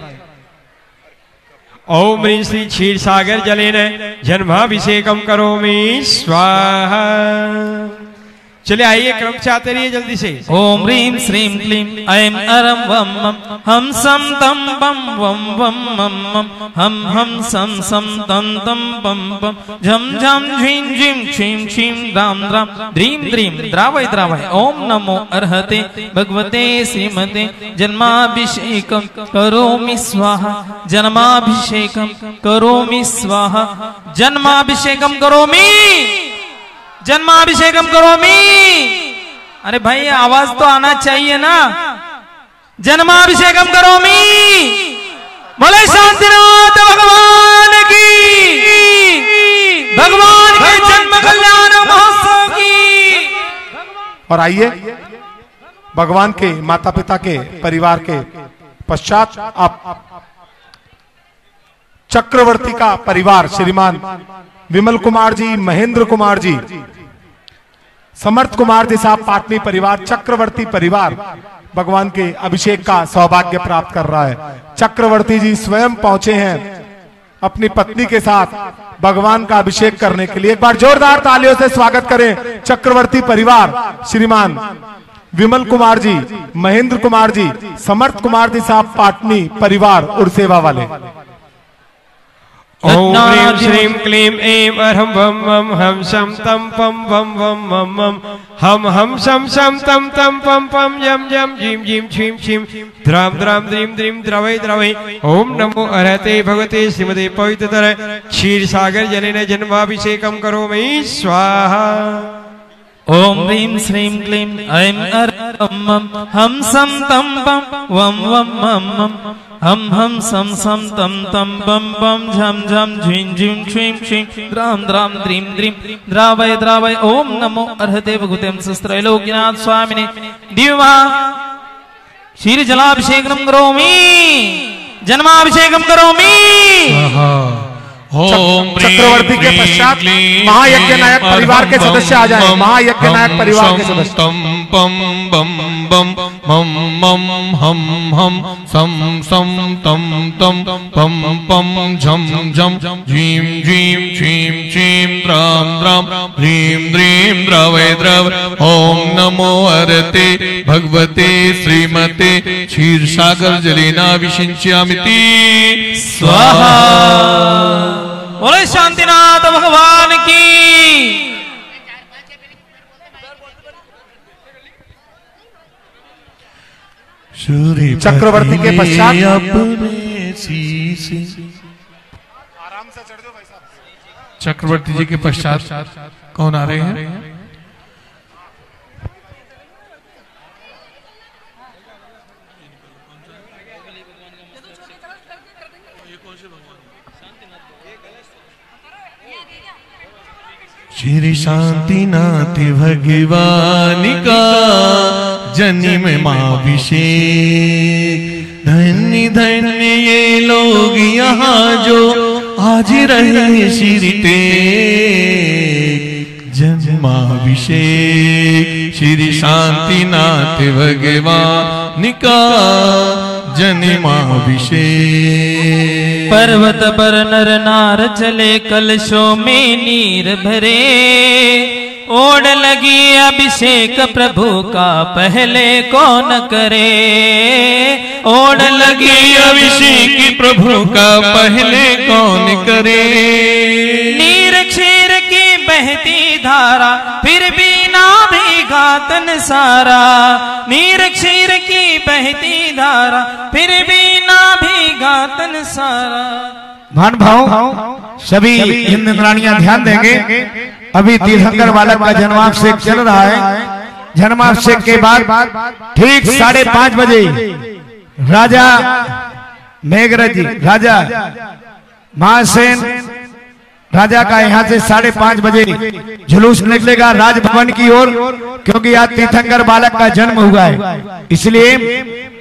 ओम ह्रीं श्री क्षीर सागर जलेन जन्माभिषेकम करोमि स्वाहा। चले आइए, क्रम से आते रहिए जल्दी से। ओम ह्रीं श्रीं क्लीं ऐं अरं वं मं हम सम तम बम वम वम मम मम हम हम सम सम तम तम बम बम झम झम झीं झीं क्षीं क्षीं द्राम द्राम द्रीं द्रीं द्रावय द्रावय। ओम नमो अर्हते भगवते श्रीमते जन्माभिषेकं करोमि स्वाहा जन्माभिषेकं करोमि स्वाहा जन्माभिषेकं करोमि जन्माभिषेकम करोमि। अरे भाई आवाज तो आना चाहिए ना। जन्माभिषेकम करोमि। बोले शांतिनाथ भगवान की, भगवान के जन्म कल्याण महोत्सव की। और आइए भगवान के माता पिता के परिवार के पश्चात आप चक्रवर्ती का परिवार श्रीमान विमल कुमार जी, महेंद्र कुमार जी, समर्थ कुमार जी साहब पाटनी परिवार, चक्रवर्ती परिवार भगवान के अभिषेक का सौभाग्य प्राप्त कर रहा है। चक्रवर्ती जी स्वयं पहुंचे हैं अपनी पत्नी के साथ भगवान का अभिषेक करने के लिए। एक बार जोरदार तालियों से स्वागत करें चक्रवर्ती परिवार श्रीमान विमल कुमार जी, महेंद्र कुमार जी, समर्थ कुमार जी साहब पाटनी परिवार और सेवा वाले। ओम ह्रीं श्रीं क्लीं ऐं अरं वं वं हम सम तम पम वम वम मम मम हम हम सम सम तम तम पम पम जम जम झीं झीं क्षीं क्षीं द्राम द्राम द्रीं द्रीं द्रवै द्रवै। ओम नमो अर्हते भगवते श्रीमते पवित्रतर क्षीर सागर जलेन जन्माभिषेकं करोमि स्वाहा। ओम ह्रीं श्रीं क्लीं ऐं अरं वं मं हम सम तम पम वम वम मम मम हम हम सम सम तम तम बम बम झम झम झीं झीं क्षीं क्षीं द्राम द्राम द्रीं द्रीं द्रावय द्रावय। ओम नमो अर्हते भगवते त्रैलोक्यनाथ स्वामिने दिव्या क्षीर जलाभिषेकं करोमि जन्माभिषेकं करोमि। चक्रवर्ती के पश्चात महायज्ञ नायक परिवार के सदस्य आ जाएं। महायज्ञ नायक परिवार के सदस्य तम पम बम बम मम मम हम हम सम सम तम तम पम पम झम झम झीं झीं क्षीं क्षीं द्राम द्राम ह्रीं द्रीं द्रवै द्रव। ओम नमो अर्हते भगवते श्रीमते क्षीरसागर जलेनाभिषिञ्चामिति स्वाहा। बोले शांतिनाथ भगवान की। चक्रवर्ती के पश्चात चक्रवर्ती जी के पश्चात कौन आ रहे हैं? श्री शांतिनाथ भगवान का जन्म माभिषेक। धन्य धन्य ये लोग यहाँ जो आज रहे शिरते जन्माभिषेक। श्री शांतिनाथ भगवान का जन्माभिषेक। पर्वत पर नर नार चले कलशों में नीर भरे ओढ़ लगी अभिषेक प्रभु का पहले कौन करे। ओढ़ लगी अभिषेक प्रभु का पहले कौन करे। नीर क्षीर की बहती धारा फिर भी ना भीगा तन सारा। नीर क्षीर की बहती धारा फिर भी ना भीगा तन सारा। भान भाव सभी इंद्राणियां ध्यान देंगे। अभी तीर्थंकर बालक का जन्माभिषेक चल रहा है। जन्माभिषेक के बाद ठीक साढ़े पांच बजे राजा मेघराज जी, राजा महासेन राजा का यहाँ से साढ़े पांच बजे जुलूस निकलेगा राजभवन की ओर, क्योंकि आज तीर्थंकर बालक का जन्म हुआ है। इसलिए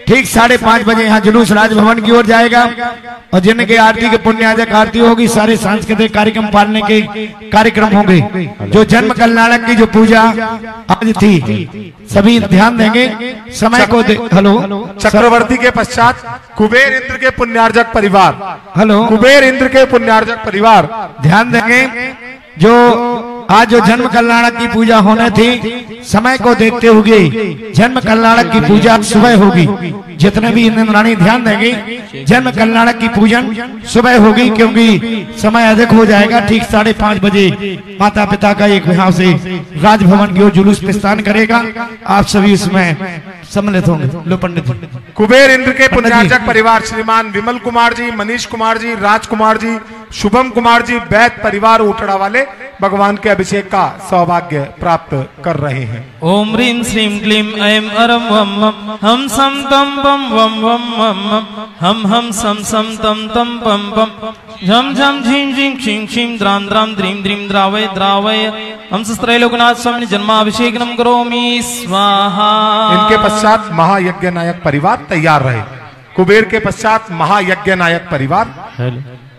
ठीक साढ़े पांच बजे यहाँ जुलूस राजभवन की ओर जाएगा और जिनके आरती के पुण्याजक आरती होगी, सारे सांस्कृतिक कार्यक्रम पालने के कार्यक्रम होंगे। जो जन्म कल्याणक की जो पूजा आज थी, सभी ध्यान देंगे समय को। हेलो, चक्रवर्ती के पश्चात कुबेर इंद्र के पुण्यार्जक परिवार, हेलो कुबेर इंद्र के पुण्यार्जक परिवार ध्यान देंगे। जो आज जो जन्म कल्याणक की पूजा होने थी, समय को देखते हुए जन्म कल्याणक की पूजा सुबह होगी। जितने भी इंद्राणी ध्यान देंगे, जन्म कल्याणक की पूजन सुबह होगी, क्योंकि समय अधिक हो जाएगा। ठीक साढ़े पांच बजे माता पिता का एक यहाँ से राजभवन की ओर जुलूस प्रस्थान करेगा। आप सभी इसमें सम्मिलित होंगे। लो पंडित जी। कुबेर इंद्र के पुण्यार्जक परिवार श्रीमान विमल कुमार जी, मनीष कुमार जी, राजकुमार जी, शुभम कुमार जी, वैद परिवार ऊटड़ा वाले भगवान के अभिषेक का सौभाग्य प्राप्त कर रहे हैं। ओम ह्रीं श्रीं क्लीं ऐं अरं वम वम हम सम तम पम वम वम वम वम हम हम सम सम तम तम पम पम झम झम झीं झीं क्षीं क्षीं द्रां द्रां द्रीं द्रीं द्रावय द्रावय हम त्रैलोकनाथ स्वामी जन्माभिषेकम करोमि स्वाहा। इनके पश्चात महायज्ञ नायक परिवार तैयार रहे। कुबेर के पश्चात महायज्ञ नायक परिवार।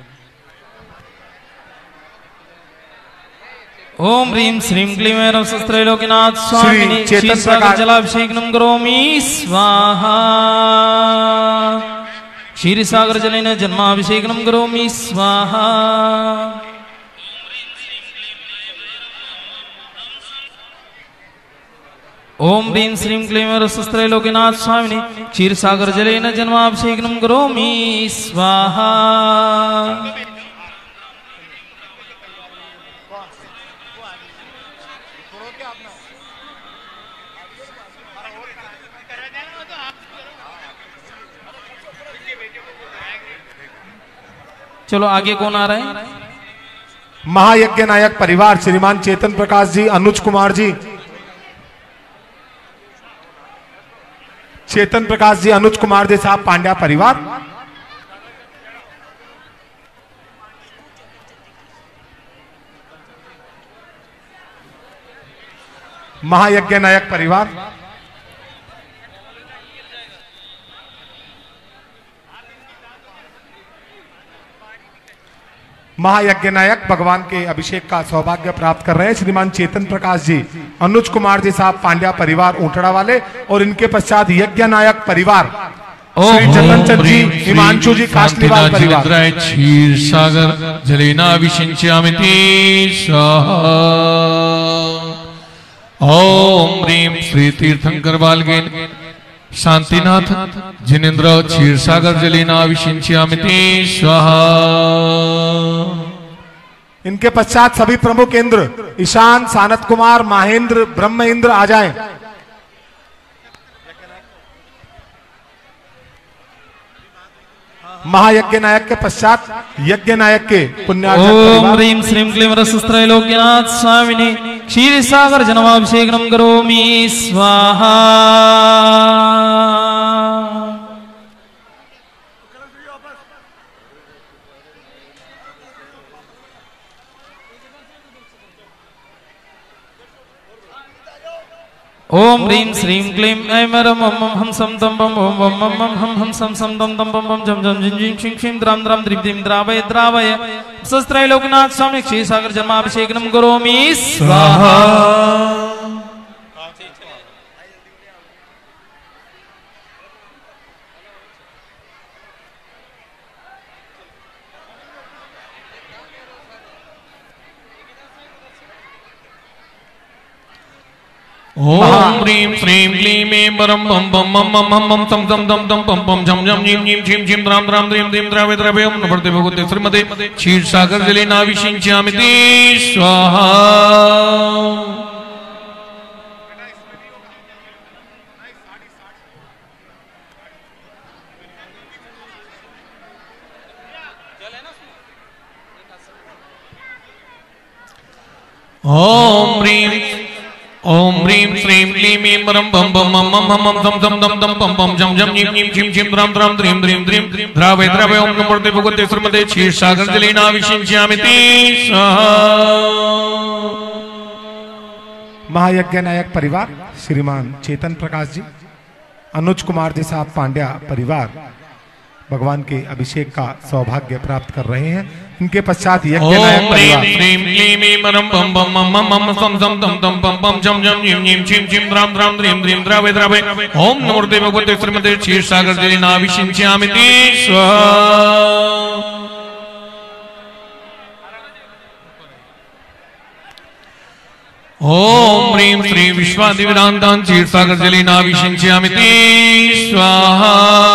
ओम ह्रीं श्रीं क्लीं ऐं त्रैलोक्यनाथ स्वामिने क्षीरसागर जलाभिषेकं करोमि स्वाहा। क्षीरसागर जलेन जन्माभिषेकं करोमि स्वाहा। ओम ह्रीं श्रीं क्लीं ऐं त्रैलोक्यनाथ स्वामिने क्षीरसागर जलेन जन्माभिषेकं करोमि स्वाहा। चलो आगे कौन आ रहे हैं? महायज्ञ नायक परिवार श्रीमान चेतन प्रकाश जी, अनुज कुमार जी, चेतन प्रकाश जी, अनुज कुमार जी साहब पांड्या परिवार। महायज्ञ नायक परिवार। महायज्ञ नायक भगवान के अभिषेक का सौभाग्य प्राप्त कर रहे हैं श्रीमान चेतन प्रकाश जी, अनुज कुमार जी साहब पांड्या परिवार ऊंटड़ा वाले, और इनके पश्चात यज्ञ नायक परिवार श्री चंदन चंद जी, हिमांशु जी काशलीवाल परिवार। क्षीर सागर जलेनाभिषिञ्चामिति स्वाहा। ओम ह्रीं श्री तीर्थंकर बालगेन शांतिनाथ जिनेन्द्र क्षीरसागर जलेनाभिषिञ्चामिति स्वाहा। इनके पश्चात सभी प्रमुख इंद्र ईशान, सानत कुमार, महेंद्र, ब्रह्म इंद्र आ जाएं। महायज्ञ नायक के पश्चात यज्ञ नायक के पुण्यार्जक ओम ह्रीं श्रीं क्लीं त्रैलोक्यनाथ स्वामिने क्षीरसागर जन्माभिषेकं करोमि स्वाहा। ओम ह्रीं श्रीं क्लीं ऐं अरं वम वम हम सम तम पम वम वम वम वम हम हम सम सम तम तम पम पम झम झम झिं झिं क्षीं क्षीं द्रां द्रां द्रीं द्रीं द्रावय द्रावय त्रैलोक्यनाथ स्वामी क्षीरसागर जन्माभिषेकं करोमि स्वाहा। ओम ह्रीं श्रीं क्लीं ऐं परं बम बम मम मम मम मम तम तम तम तम पम पम झम झम झीं झीं क्षीं क्षीं द्रां द्रां द्रीं द्रीं द्रावय द्रावय ओम नमस्ते भगवते श्रीमते क्षीरसागर जलेनाभिषिञ्चामिति स्वाहा। ओम ह्रीं ओम ह्रीं श्रीं क्लीं ऐं परं बम बम मम मम मम तम तम तम तम पम पम झम झम झीं झीं क्षीं क्षीं द्रां द्रां द्रीं द्रीं द्रीं द्रावय द्रावय ओम नमस्ते भगवते श्रीमते क्षीरसागर जलेनाभिषिञ्चामिति स्वाहा। महायज्ञ नायक परिवार श्रीमान चेतन प्रकाश जी, अनुज कुमार जी साहब पांड्या परिवार भगवान के अभिषेक का सौभाग्य प्राप्त कर रहे हैं। इनके पश्चात यज्ञ नायक परिवार ओम नमोर्ते भगवते श्रीमते क्षीरसागर जलेनाभिषिञ्चामि स्वाहा। ओम ह्रीं श्री विश्वादिविदान्तां क्षीरसागर जलेनाभिषिञ्चामि स्वाहा।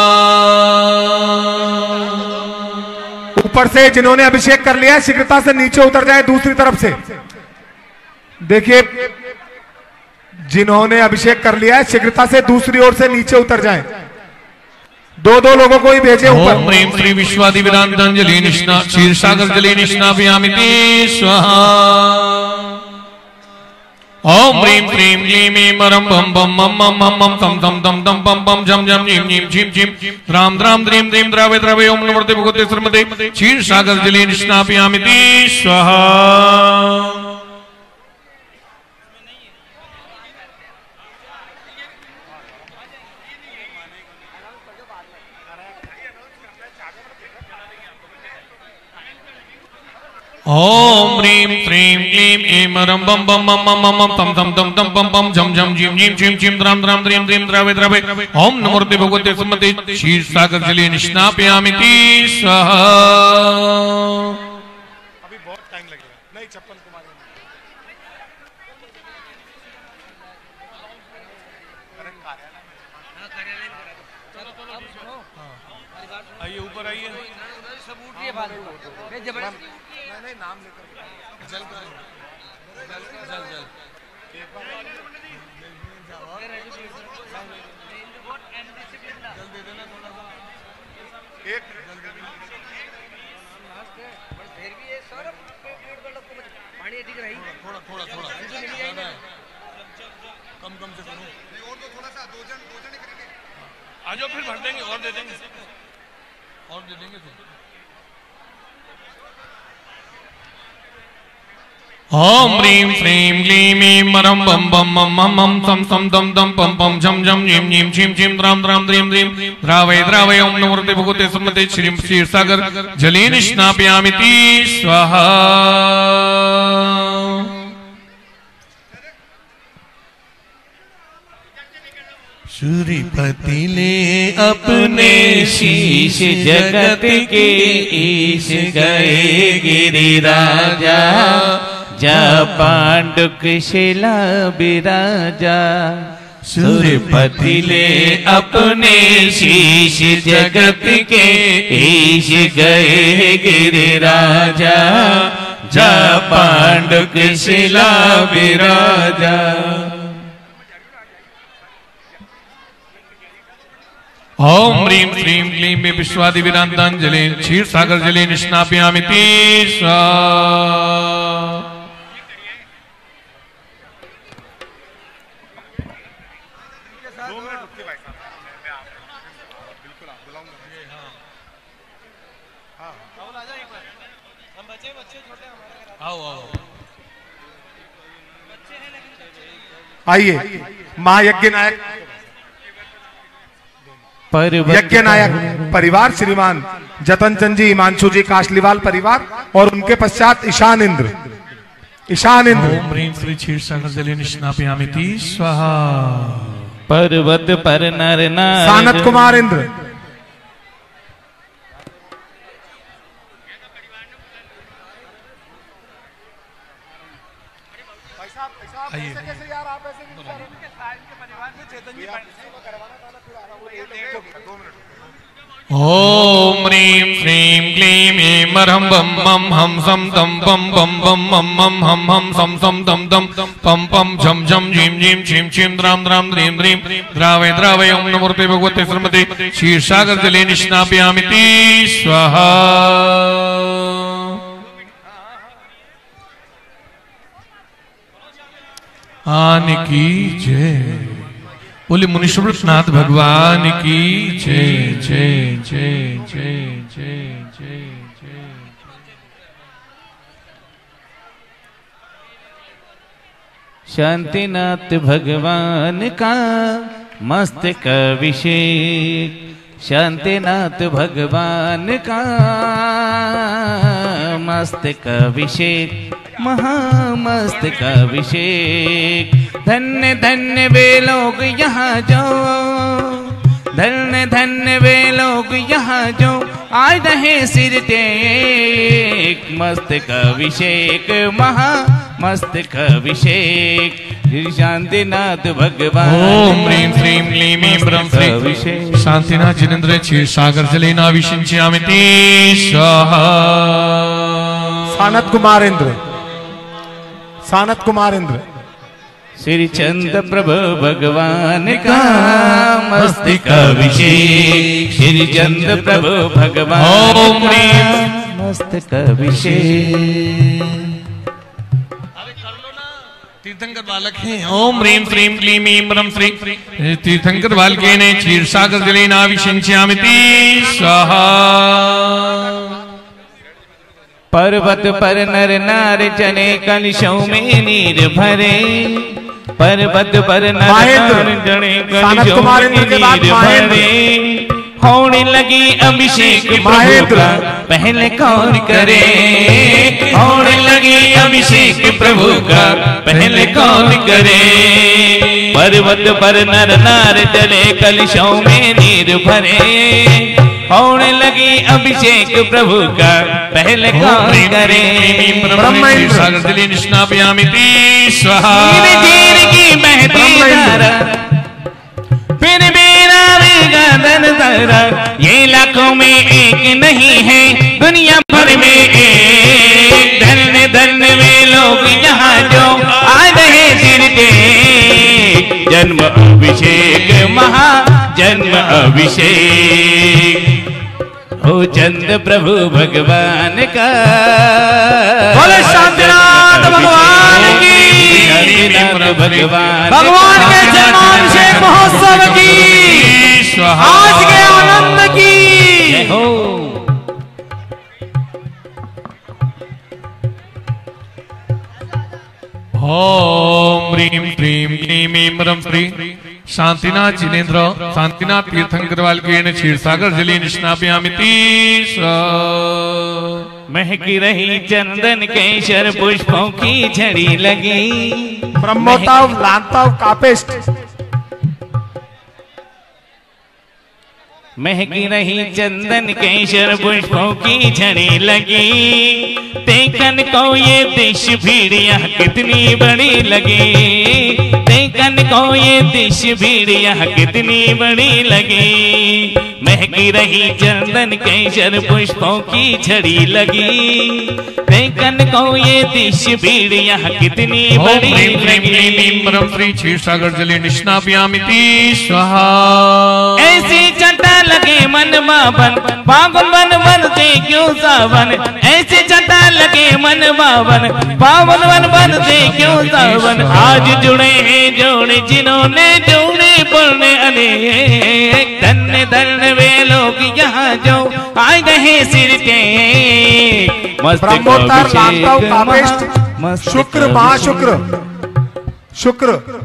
ऊपर से जिन्होंने अभिषेक कर लिया है शीघ्रता से नीचे उतर जाए दूसरी तरफ से। देखिए जिन्होंने अभिषेक कर लिया है शीघ्रता से दूसरी ओर से नीचे उतर जाएं। दो दो लोगों को ही भेजे ऊपर। ओम ह्रीं श्री विश्वादिविदान्तां जले निष्णा क्षीरसागर जले निष्णापयामि स्वाहा। ओम ह्रीं श्रीं क्लीं ऐं मरं बम बम मम मम मम मम तम तम तम तम पम पम झम झम झीं झीं झीं झीं द्राम द्राम द्रीं द्रीं द्रावे द्रावे ओम नमोर्ते भगवते श्रीमते क्षीरसागर जले निष्णापयामि स्वाहा। ओम ह्रीं श्रीं क्लीं ऐं मरं बम बम मम मम मम तम तम तम तम पम पम झम झम झीं झीं झीं झीं द्राम द्राम द्रीं द्रीं द्रावे द्रावे ओम नमोर्ते भगवते श्रीमते क्षीरसागर जले निष्णापयामि स्वाहा। अभी बहुत टाइम लगेगा। नहीं छप्पन कुमार आइए ऊपर आइए। नहीं नाम लेकर जल कर जल जल जल जल दे देना थोड़ा सा एक जल दे देना थोड़ा थोड़ा थोड़ा कम कम से करो और तो थोड़ा सा दो जन दो जन करेंगे। आ जाओ फिर भर देंगे और दे देंगे और दे देंगे फिर। ओम ह्रीं श्रीं क्लीं ऐं मरं बम बम मम मम मम सम सम दम दम पम पम झम झम झीं झीं झीं झीं द्राम द्राम द्रीं द्रीं द्रावय द्रावय ओम नमोर्ते भगवते श्रीमते श्रीं क्षीरसागर जले निष्णापयामि स्वाहा। सूर्यपति ले अपने शीश जगत के ईश गए गिरिराजा जा पांडुक शिला बिराजा। सूर्यपति ले अपने शीश जगत के ईश गए गिरिराजा जा पांडुक शिला बिराजा। ओम ह्रीं श्रीं क्लीं ऐं विश्वादिविदान्तां जले क्षीरसागर जले निष्णापयामि स्वाहा। आइए महायज्ञ नायक यज्ञ नायक परिवार श्रीमान जतन चंद जी हिमांशु जी काशलीवाल परिवार और उनके पश्चात ईशान इंद्र ईशान इंद्र। ओम ह्रीं श्री क्षीरसागर जले निष्णापयामि स्वाहा। पर्वत पर नर नार सानत कुमार इंद्र। ओम ह्रीं श्रीं क्लीं ऐं मरं बम मम हम सम तम पम पम बम मम मम हम हम सम सम तम तम पम पम झम झम झीं झीं झीं झीं द्राम द्राम द्रीं द्रीं द्रावय द्रावय ओम नमोर्ते भगवते श्रीमते क्षीरसागर जले निष्णापयामि स्वाहा। आन की जय। बोले मुनिश्वरनाथ भगवान की जय जय जय जय जय जय जय। शांतिनाथ भगवान का मस्तक अभिषेक शांतिनाथ भगवान का मस्तक अभिषेक महामस्तक अभिषेक। धन्य धन्य वे लोग यहाँ जो धन्य धन्य वे लोग यहाँ जो आए रहे सिर टेक। मस्तक अभिषेक महामस्तक अभिषेक शांतिनाथ भगवान। ओम ह्रीं श्रीं क्लीं ऐं ब्रह्म श्री शांतिनाथ जिनेन्द्र क्षीर सागर जलेनाभिषिञ्चामि स्वाहा। सानत कुमारेंद्र सानत कुमारेंद्र श्री चंद्र प्रभु भगवान का मस्तक अभिषेक। श्री चंद्र प्रभु भगवान ओम ह्रीं मस्तक अभिषेक। तीर्थंकर बालक हैं। ओम ह्रीं श्रीं क्लीं ऐं ब्रह्म श्री तीर्थंकर बालकेन क्षीर सागर जलेनाभिषिञ्चामि स्वाहा। पर्वत पर नर नार जने कलशों में नीर भरे। पर्वत पर नर नार जने कलशों में नीर भरे। होने लगी अभिषेक प्रभु का पहले कौन करे। होने लगी अभिषेक प्रभु का पहले कौन करे। पर्वत पर नर नार जने कलशों में नीर भरे। होने लगी अभिषेक प्रभु का पहले कौन करे। सागर जलेन स्नापयामि स्वाहा। धीरे की बहती धारा फिर मेरा गगन तारा। ये लाखों में एक नहीं है दुनिया भर में एक। धन्य धन्य वे लोग यहाँ जो आ रहे सिर टेक। जन्म अभिषेक महा जन्म अभिषेक हो चंद्र प्रभु भगवान का। बोले शांतिनाथ भगवान की। भगवान भगवान के जन्माभिषेक महोत्सव की आज के आनंद की हो। ओम ह्रीं श्रीं क्लीं ऐं ब्रह्म श्री शांतिनाथ जिनेन्द्र शांतिनाथ तीर्थंकर बालकेन क्षीर सागर जलेन स्नापयामि स्वाहा। महकी रही चंदन केशर पुष्पों की झड़ी लगी। ब्रह्मोताव लांताव कापेस्ट महकी रही चंदन केशर पुष्पों की झड़ी लगी। देखन को ये दिश भीड़िया कितनी बड़ी लगी। देखन को ये दिश भीड़िया कितनी बड़ी लगी। महकी रही चंदन केशर पुष्पों की झड़ी लगी। देखन को ये दिश भीड़िया कितनी बड़ी लगी। श्री क्षीर सागर जलेन स्नापयामि स्वाहा। ऐसी चटा लगे मन बावन पावन वन बनते क्यों सावन। ऐसे चटा लगे मन बावन पावन वन बनते क्यों सावन। आज जुड़े हैं जोड़े जिन्होंने जोड़े पड़ने अनेक। धन्य धन्य वे लोग यहाँ जो आए रहे सिर टेक। ब्रह्मोत्तर लांताव कापेस्ट शुक्र महाशुक्र शुक्र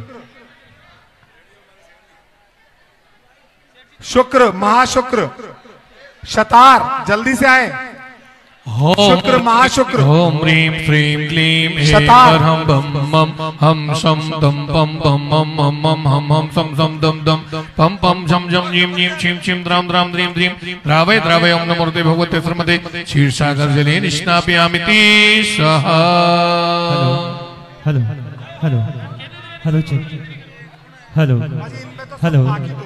शुक्र महाशुक्र शतार जल्दी से आए। शुक्र महाशुक्र ओम ह्रीं श्रीं क्लीं ऐं हम बम मम हम शम दम पम पम मम मम मम हम हम सम सम दम दम पम पम झम झम झीम झीम छीम छीम द्राम द्राम द्रीम द्रीम द्रावय द्रावय ओम नमो भगवते श्रीमते क्षीर सागर जलेन स्नापयामि स्वाहा। Hello hello hello check hello hello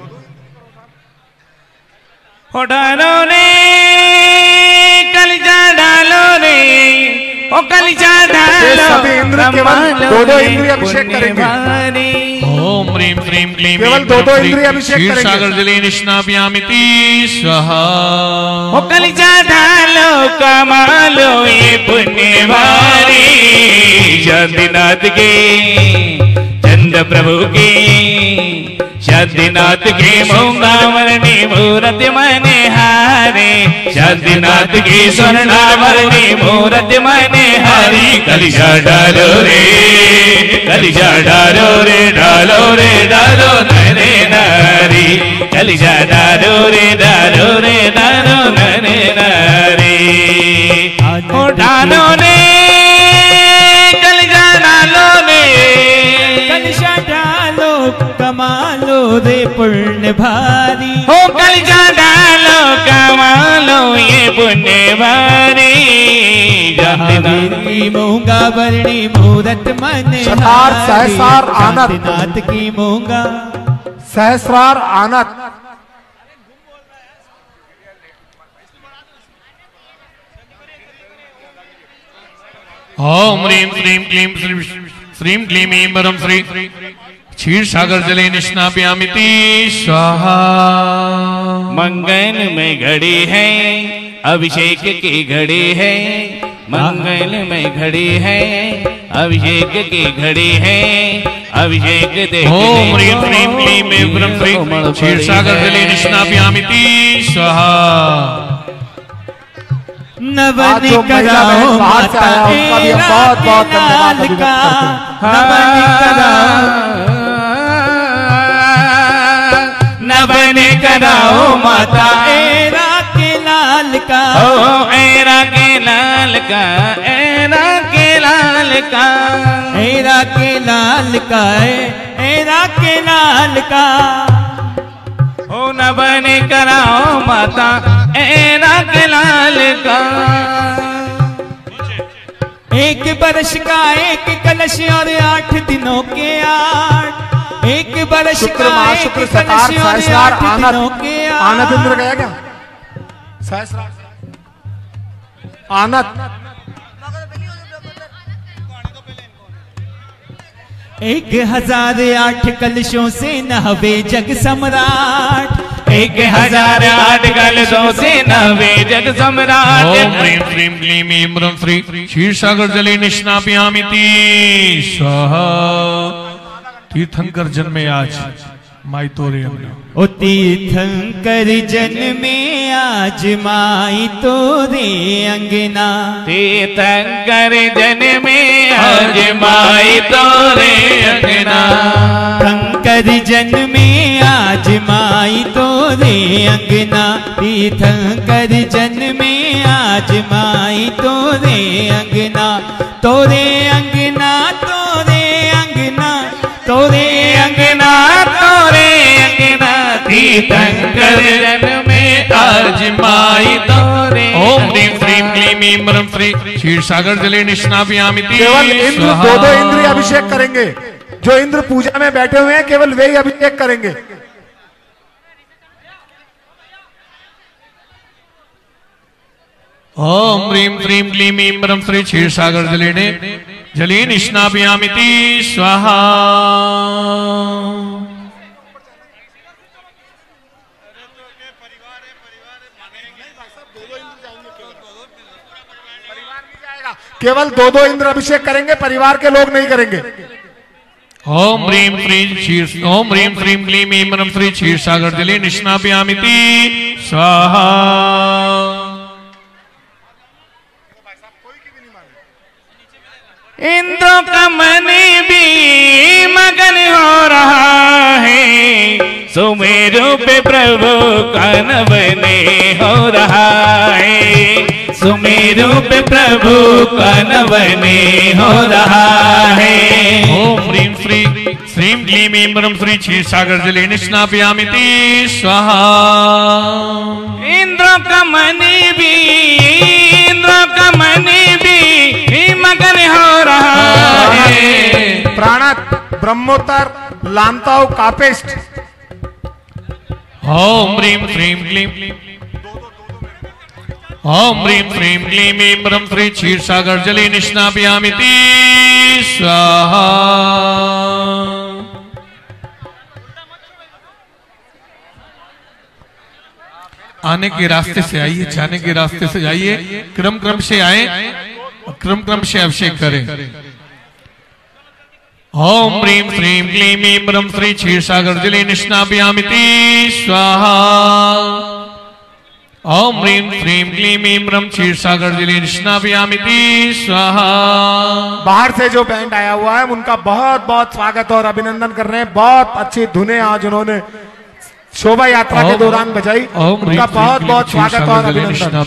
हो डालो रे कलिजा डालो रे ओ कलिजा डालो। सभी इंद्र केवल दो दो इंद्रिय अभिषेक करेंगे। ओम ह्रीं श्रीं क्लीं केवल दो दो इंद्रिय अभिषेक करेंगे। सागर जलेन स्नापयामि स्वाहा। ओ कलिजा डालो कमालो ये पुण्य भारी। शांतिनाथ के चंद्र प्रभु के शांतिनाथ के मूंगावरणी मूर्ति मने हारे। शांतिनाथ की स्वर्णावरणी मूर्ति मने हारी। कलिजा डालो रे कलिजा डालो रे डालो रे डालो नरे नरे। कलिजा डारो रे डारो रे डारो नरे नारे ओ डालो रे कलिजा डालो रे कलिजा डालो कमालो रे पुण्य भारी हो कलिजा डालो कमालो ये पुण्य भारी की मूंगा वर्णी मूरत मन शतार सहस्रार आनत नाथ की मूंगा सहस्रार आनत ओम ह्रीं श्रीं क्लीं श्रीं क्लीं ऐं परं श्री क्षीर सागर जले निष्णापयामिति स्वाहा। मंगल में घड़ी है अभिषेक की घड़ी है मंगल में घड़ी है अभिषेक की घड़ी है अभिषेक दे ओम ह्रीं श्रीं क्लीं ऐं परं श्री क्षीर सागर जले निष्णापयामिति स्वाहा। नवन कराओ माता बहुत बहुत धन्यवाद का नवन कराओ नवन कराओ माता एरा के लाल का ओ एरा के लाल का एरा के लाल का एरा के लाल का एरा के लाल का ओ नवन कराओ माता एरा के लाल का। एक बरस का एक कलश और आठ दिनों के आठ एक बरस शुक्र का माह एक शुक्र कलश सकार और सहस्रार आठ आनत दिनों के आनत इंद्र आठ गया क्या सहस्रार आनत एक हजार आठ कलशों से नहवे जग सम्राट एक हजार आठ कलशों से नहवे जग सम्राट। ओम ह्रीं श्रीं क्लीं ऐं परं श्री क्षीर सागर जले निष्णापयामिति स्वाहा। तीर्थंकर जन्मे आज माई तोरे अंगना ओ तीर्थंकर जन्मे आज माई तोरे अंगना तीर्थंकर जन्मे आज माई तोरे अंगना कंकर जन्मे आज माई तोरे अंगना तीर्थंकर जन्मे आज माई तोरे अंगना तोरे अंगना तोरे अंगना तोरे अंगना तोरे अंगना तीर्थंकर जन्मे आज माई तोरे। ओम ह्रीं श्रीं क्लीं ऐं परं श्री क्षीर सागर जले निष्णापयामिति केवल इंद्र दो दो इंद्र अभिषेक करेंगे जो इंद्र पूजा में बैठे हुए हैं केवल वे ही अभिषेक करेंगे। ओम ह्रीं श्रीं क्लीं ऐं परं श्री क्षीर सागर जले ने जले निष्णापयामिति स्वाहा। केवल दो दो इंद्र अभिषेक करेंगे परिवार के लोग नहीं करेंगे। ओम ह्रीं श्रीं क्षीर ओम ह्रीं श्रीं क्लीं ऐं परं श्री क्षीर सागर जले निष्णापयामिति स्वाहा। इंद्रों का मन भी मगन हो रहा है सुमेरु पे प्रभु का नवने हो रहा है सुमेरु पे प्रभु का नवने हो रहा है। ओम ह्रीं श्रीं श्रीं क्लीं ऐं परं श्री क्षीर सागर जले निष्णापयामिति स्वाहा। इंद्रों का मन भी इंद्रों का मन भी मगन हो रहा है। प्राणत ब्रह्मोत्तर लांताओ कापेस्ट। ओम ह्रीं श्रीं क्लीं ओम ह्रीं श्रीं क्लीं ऐं परं श्री क्षीर सागर जले निष्णापयामिति स्वाहा। आने के रास्ते से आइए जाने के रास्ते से जाइए क्रम क्रम से आए क्रम क्रम से अभिषेक करें। ओम ह्रीं श्रीं क्लीं ऐं परं श्री क्षीर सागर जले निष्णापयामिति स्वाहा। ओम ह्रीं श्रीं क्लीं ऐं परं क्षीर सागर जले निष्णापयामिति स्वाहा। बाहर से जो बैंड आया हुआ है उनका बहुत बहुत स्वागत और अभिनंदन कर रहे हैं। बहुत अच्छी धुनें आज उन्होंने शोभा यात्रा के दौरान बजाई, उनका बहुत बहुत स्वागत और अभिनंदन।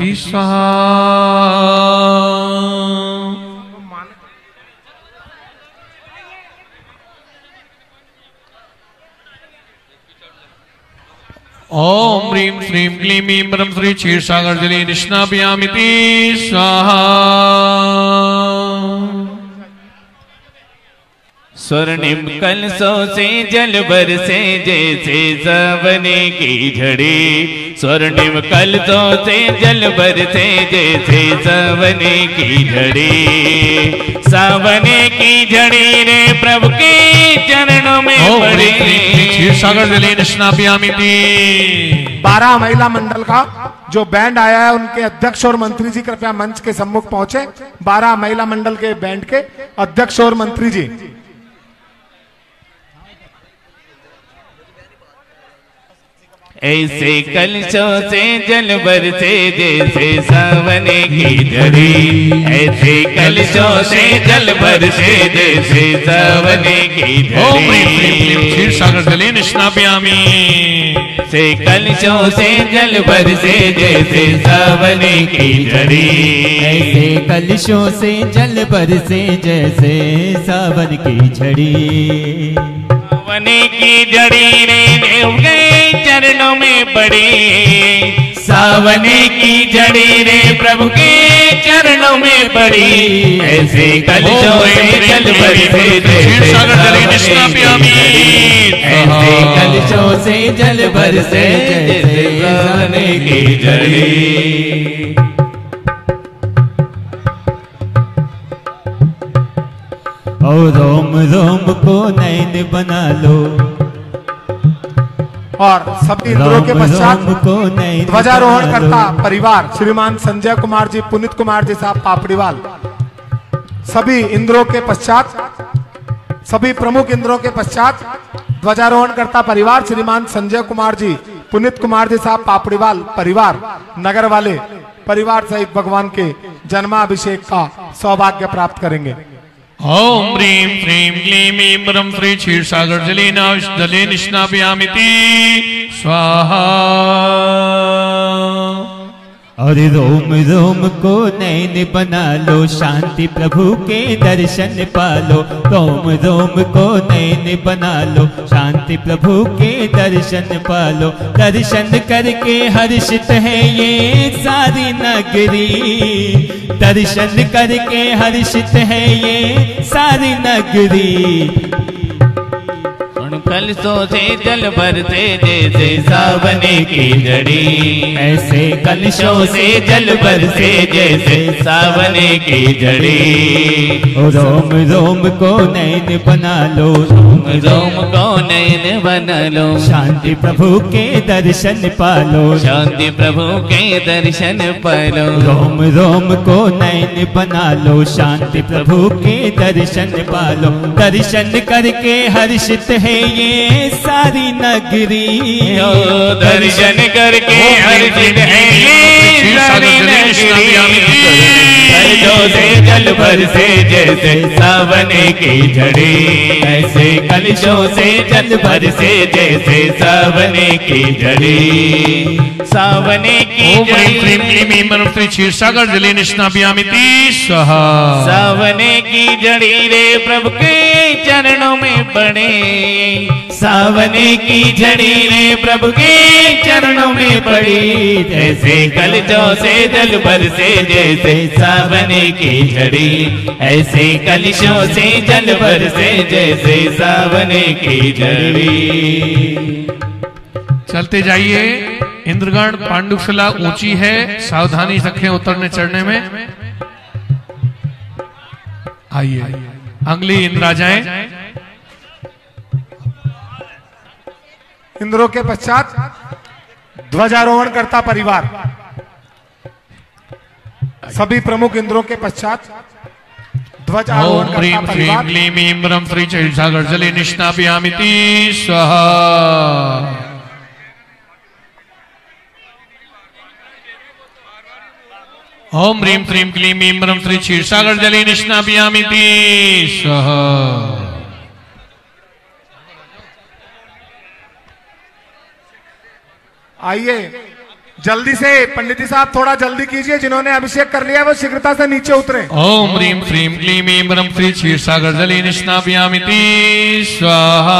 ओम ह्रीं श्रीं क्लीं ऐं परं श्री क्षीरसागर जले निष्णापयामिति स्वाहा। स्वर्णिम कलशों से जल बरसे जैसे सावने की झड़ी, स्वर्णिम कलशों से जल बरसे जैसे सावने की झड़ी, सावने की झड़ी रे प्रभु के चरणों में पड़ी। क्षीरसागर जले निष्णापयामिति। बारह महिला मंडल का जो बैंड आया है उनके अध्यक्ष और मंत्री जी कृपया मंच के सम्मुख पहुंचे। बारह महिला मंडल के बैंड के अध्यक्ष और मंत्री जी। ऐसे कलशों से जल बरसे जैसे सावने की झड़ी, ऐसे कलशों से जल बरसे जैसे सावने की झड़ी। क्षीरसागर जले निष्णापयामि। से कलशों से जल बरसे जैसे सावने की झड़ी, ऐसे कलशों से जल बरसे जैसे सावन की झड़ी। सावने की झड़ी रे देव गए चरणों में पड़ी, सावने की झड़ी रे प्रभु के चरणों में पड़ी। ऐसे कलशों से जल बरसे जैसे ऐसे कलशों से जल बरसे जैसे सावने की झड़ी। और रोम रोम को नैन बना लो, और सभी इंद्रों के पश्चात ध्वजारोहण करता परिवार श्रीमान संजय कुमार जी, पुनीत कुमार जी साहब पापड़ीवाल, सभी इंद्रों के पश्चात, सभी प्रमुख इंद्रों के पश्चात ध्वजारोहण करता परिवार श्रीमान संजय कुमार जी, पुनीत कुमार जी साहब पापड़ीवाल परिवार नगर वाले परिवार सहित भगवान के जन्माभिषेक का सौभाग्य प्राप्त करेंगे। ओम ह्रीं श्रीं क्लीं ऐं परं श्री क्षीरसागर जले जले निष्णापयामिति स्वाहा। और रोम रोम को नैन बना लो, शांति प्रभु के दर्शन पालो। रोम रोम को नैन बना लो, शांति प्रभु के दर्शन पालो। दर्शन करके हर्षित है ये सारी नगरी, दर्शन करके हर्षित है ये सारी नगरी। कलशों से जल बरसे जैसे सावने की झड़ी, ऐसे कलशों से जल बरसे जैसे सावने की झड़ी। रोम रोम को नैन बना लो, रोम रोम को नैन बना लो। शांति प्रभु के दर्शन पालो, शांति प्रभु के दर्शन पालो। रोम रोम को नैन बना लो, शांति प्रभु के दर्शन पालो। दर्शन करके हर्षित है ये सारी नगरी, दर्शन करके हर्षित है ये सारी नगरी। कलशों से जल बरसे जैसे सावने की झड़ी, ऐसे कलशों से जल बरसे जैसे सावने की झड़ी। सावने की झड़ी क्षीरसागर जले निष्णापयामिति स्वाहा। सावने की झड़ी रे प्रभु के चरणों में पड़े, सावने की झड़ी रे प्रभु के चरणों में पड़ी। जैसे कलशों से जल बरसे जैसे सावने की झड़ी, ऐसे कलशों से जल बरसे जैसे सावने की झड़ी। चलते जाइए। इंद्रगण पांडुशिला ऊंची है, सावधानी रखें उतरने चढ़ने में। आइए अगली इंद्र आ जाएं। इंद्रों के पश्चात ध्वजारोहण करता परिवार, सभी प्रमुख इंद्रों के पश्चात ध्वजारोहण करता परिवार। क्लीं ऐं परं श्री क्षीरसागर जले निष्णापयामिति स्वाहा। ओम ह्रीं श्रीं क्लीं ऐं परं श्री क्षीरसागर जले निष्णापयामिति स्वाहा। आइए जल्दी से पंडित जी साहब थोड़ा जल्दी कीजिए, जिन्होंने अभिषेक कर लिया वो शीघ्रता से नीचे उतरे। ओम ह्रीं श्रीं क्लीं ऐं परं श्री क्षीरसागर जले निष्णापयामिति स्वाहा।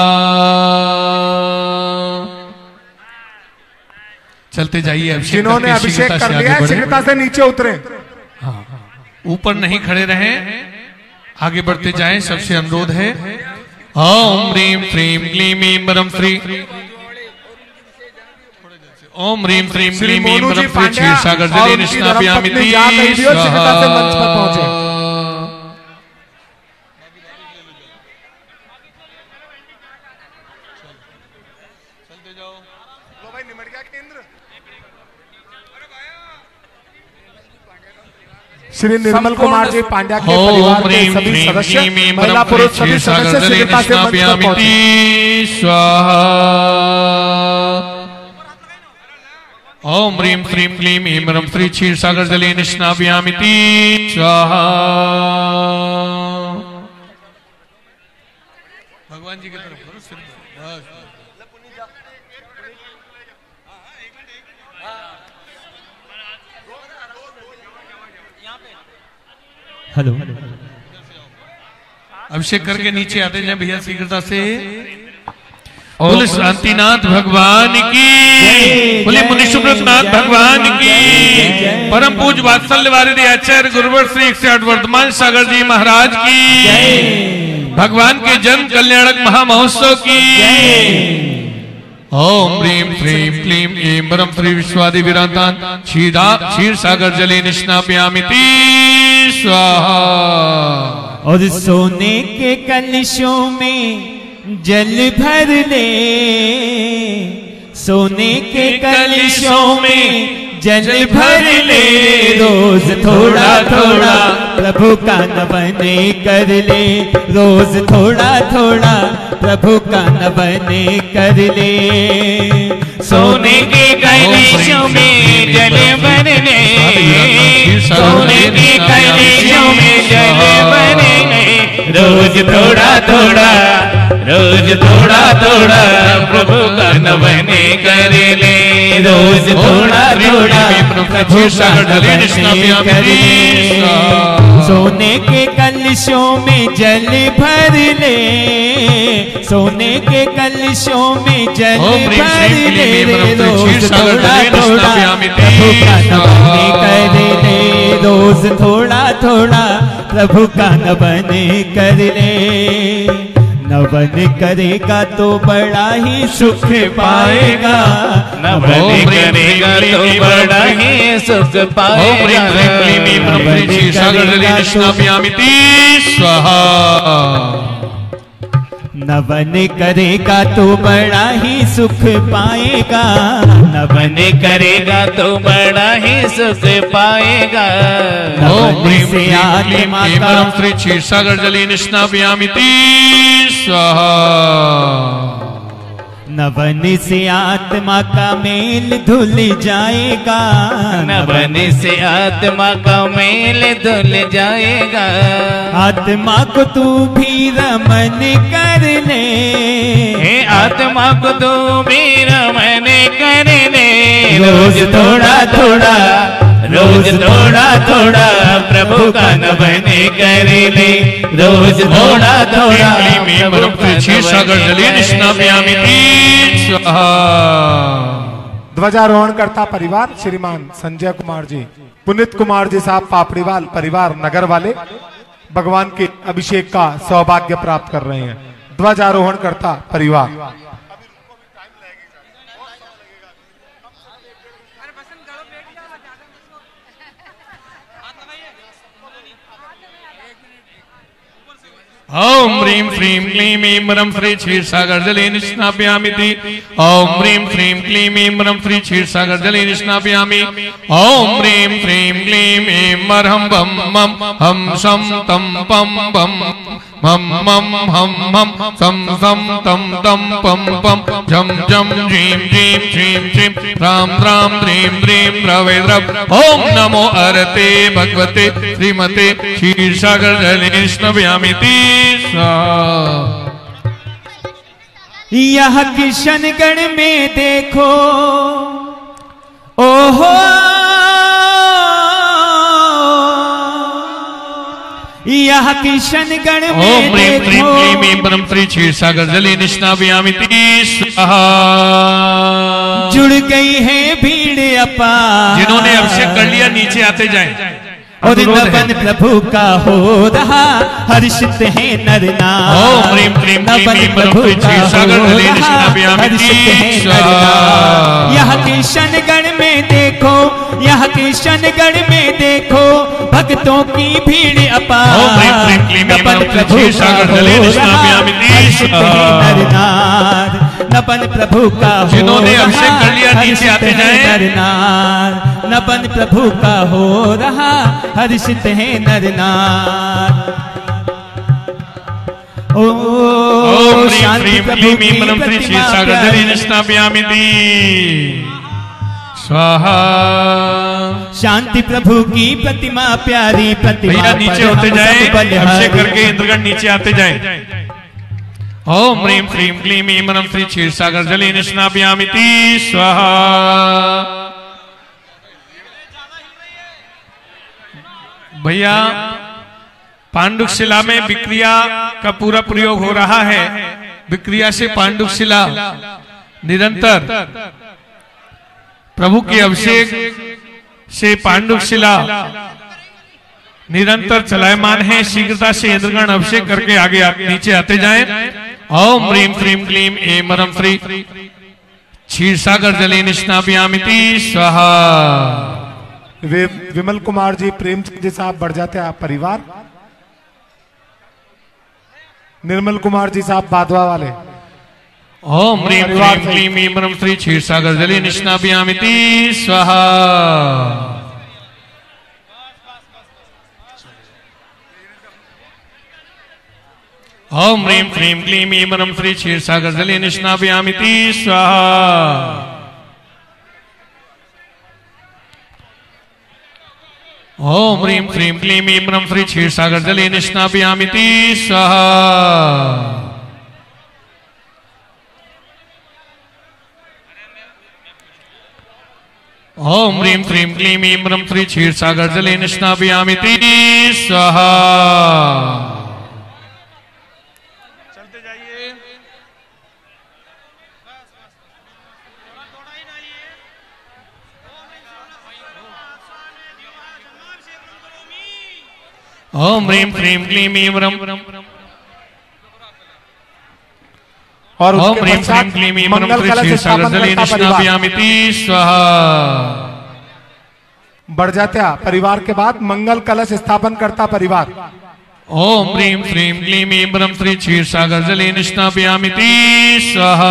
चलते जाइए, अभिषेक जिन्होंने अभिषेक कर लिया शीघ्रता से नीचे उतरे। हाँ, ऊपर नहीं खड़े रहें, आगे बढ़ते जाएं, सबसे अनुरोध है। ओम ह्रीं श्रीं क्लीं ऐं परं श्री ओम ह्रीं श्रीं क्लीं ऐं परं श्री क्षीरसागर जले निष्णापयामिति स्वाहा। श्री निर्मल कुमार जी पांड्या के परिवार के सभी सदस्य, महिला पुरुष सभी सदस्य शीघ्रता से मंच पर पहुंचे। स्वाहा। ओम ह्रीं श्रीं क्लीं ऐं परं श्री क्षीरसागर जले निष्णापयामिति स्वाहा। भगवान जी की तरफ हेलो, अभिषेक करके नीचे आते जाए भैया शीघ्रता से। बोले शांतिनाथ भगवान की, बोले मुनि सुब्रतनाथ भगवान की, परम पूज वात्सल्य वारिधि आचार्य गुरुवर श्री एक सौ आठ वर्तमान सागर जी महाराज की, भगवान के जन्म कल्याणक महामहोत्सव की। ओम ह्रीं श्रीं क्लीं ऐं परं श्री विश्वादि विरातान क्षीरा क्षीर सागर जले निष्णापयामिति स्वाहा। और सोने के कलशों में जल भर ले, सोने के कलशों में जल भर ले, रोज थोड़ा थोड़ा प्रभु का नमन कर ले, रोज थोड़ा थोड़ा प्रभु का नमन कर ले। सोने के कलशों में जल भर ले, सोने के कलशों में जल भर ले, रोज थोड़ा थोड़ा रोज थोड़ा थोड़ा प्रभु का नमन कर ले, रोज थोड़ा थोड़ा प्रभु का नमन कर ले। सोने के कलशों में जल भर ले, सोने के कलशों में जल भर ले, रोज थोड़ा थोड़ा प्रभु का नमन कर ले, रोज थोड़ा थोड़ा प्रभु का नमन कर ले। नवन करेगा तो बड़ा ही सुख पाएगा, नवन करेगा तो बड़ा ही सुख पाएगा, स्वाहा। नवन करेगा तो बड़ा ही सुख पाएगा, नवन करेगा तो बड़ा ही सुख पाएगा। नवन से आत्मा का श्री क्षीरसागर जले निष्णापयामिति स्वाहा। नवन से आत्मा का मेल धुल जाएगा, नवन से आत्मा का मेल धुल जाएगा। आत्मा को तू भी रमन कर ले, हे आत्मा को तू भी रमन कर ले, रोज थोड़ा थोड़ा रोज थोड़ा थोड़ा प्रभु का नमन कर ले, रोज थोड़ा थोड़ा क्षीरसागर जले निष्णापयामिति स्वाहा। ध्वजारोहण करता परिवार श्रीमान संजय कुमार जी, पुनीत कुमार जी साहब पापड़ीवाल परिवार नगर वाले भगवान के अभिषेक का सौभाग्य प्राप्त कर रहे हैं। ध्वजारोहण करता परिवार। ओम ह्रीं श्रीं क्लीं ऐं परं श्री क्षीरसागर जले निष्णापयामिति। ओम ह्रीं श्रीं क्लीं ऐं परं श्री क्षीरसागर जले निष्णापयामि। ओम ह्रीं श्रीं क्लीं ऐं मरहं बम मम हम शम तम पम बम मम मम हम हम सम सम तम तम पम पम झम झम झीं झीं श्रीं श्रीं राम राम द्रीं द्रीं द्रवे द्रव। ओम नमो अरते भगवते श्रीमते क्षीरसागर जले निष्णापयामिति। यह किशनगढ़ में देखो ओहो यह किशनगढ़ में देखो परम श्री क्षीर सागर जले निष्णाभयामिति स्वाहा। जुड़ गई है भीड़ अपार, जिन्होंने अभिषेक कर लिया नीचे आते जाएं। और नवन प्रभु का हो रहा हर्षित है नर नार। नवन प्रभु का हो रहा हर्षित है नर नार। यह किशनगढ़ में देखो यह किशनगढ़ में देखो भक्तों की भीड़ अपार। नवन प्रभु का हो रहा हर्षित है नर नार। नवन प्रभु का जिन्होंने अभिषेक कर लिया नीचे आते जाएं। नर नार नवन प्रभु का हो रहा हर्षित है नर नार। ओ शांति प्रभु की प्रतिमा प्यारी, स्वाहा। शांति प्रभु की प्रतिमा प्यारी प्रतिमा। भैया नीचे होते जाएं, अभिषेक करके इंद्रगण नीचे आते जाएं। ओम ह्रीं श्रीं क्लीं ऐं परम श्री क्षीर सागर जले निष्णाभयामिति स्वाहा। भैया पांडुक शिला में विक्रिया का पूरा प्रयोग हो रहा है। विक्रिया से पांडुक शिला निरंतर प्रभु के अभिषेक से पांडुक शिला निरंतर चलायमान है। शीघ्रता से इंद्रगण अभिषेक करके आगे आ, नीचे आते जाएं। ओम ह्रीं श्रीं क्लीं ऐं परम श्री क्षीर सागर जले निष्णाभयामिति स्वाहा। वे विमल कुमार जी, प्रेमचंद जी साहब बढ़ जाते हैं आप परिवार। निर्मल कुमार जी साहब बाधवा वाले। ओम ह्रीं श्रीं क्लीं ऐं परम श्री क्षीर सागर जले निष्णाभयामिति स्वाहा। ओम ह्रीं श्रीं क्लीं ऐं परम श्री क्षीर सागर जले निष्णाभयामिति स्वाहा। ओम ह्रीं श्रीं क्लीं ऐं परम श्री क्षीर सागर जले निष्णाभयामिति स्वाहा। ओम ह्रीं श्रीं क्लीं ऐं परम श्री क्षीर सागर जले निष्णाभयामिति स्वाहा। चलते जाइए। ओम ह्रीं श्रीं क्लीं ऐं परम और ओम ह्रीं श्रीं क्लीं ऐं परम श्री क्षीर सागर जले निष्णाभयामिति स्वाहा। बढ़ जाते परिवार के बाद मंगल कलश स्थापन करता परिवार। ओम ह्रीं श्रीं क्लीं ऐं परम श्री क्षीर सागर जले निष्णाभयामिति स्वाहा।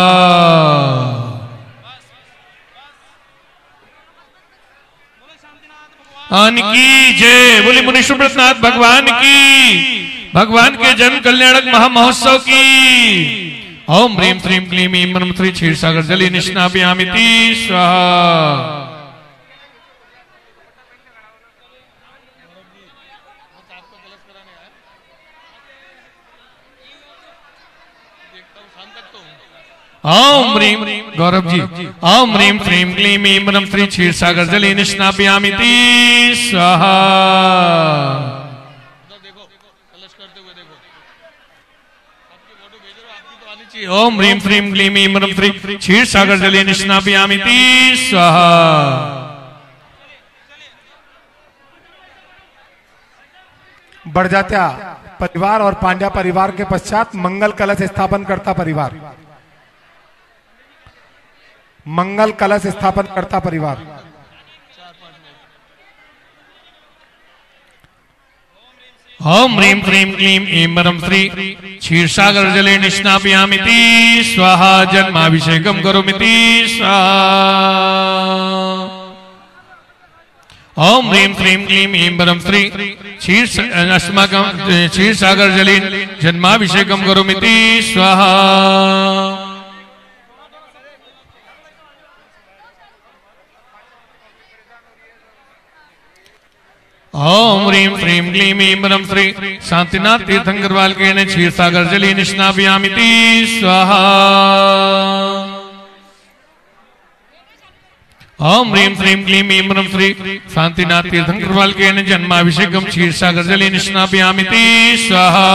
आन की जय। बोले मुनि सुब्रतनाथ भगवान की, भगवान के जन्म कल्याणक महामहोत्सव की। ओम ह्रीं श्रीं क्लीं ऐं परम श्री क्षीर सागर जले निष्णाभयामिति स्वाहा। ओम ह्रीं गौरव जी। ओम ह्रीं श्रीं क्लीं ऐं परम श्री क्षीर सागर जले निष्णाभयामिति स्वाहा। ओम ह्रीं श्रीं क्लीं ऐं परम श्री क्षीर सागर जले निष्णाभयामिति स्वाहा। बढ़ जाता परिवार और पांड्या परिवार के पश्चात मंगल कलश स्थापन करता परिवार। मंगल कलश स्थापन करता परिवार। ओम ह्रीं श्रीं क्लीं ऐं परम श्री क्षीर सागर जले निष्णाभयामिति स्वाहा। जन्माभिषेकम करोमिति स्वाहा। ओम ह्रीं श्रीं क्लीं ऐं परम श्री क्षीर अस्माकं क्षीर सागर जले जन्माभिषेकम करोमिति स्वाहा। ओम ह्रीं श्रीं क्लीं ऐं परम श्री शांतिनाथ तीर्थंकर बालकेन क्षीर सागर जले निष्णापयामिति स्वाहा। ओम ह्रीं श्रीं क्लीं ऐं परम श्री शांतिनाथ तीर्थंकर बालकेन जन्माभिषेकम क्षीर सागर जले निष्णापयामिति स्वाहा।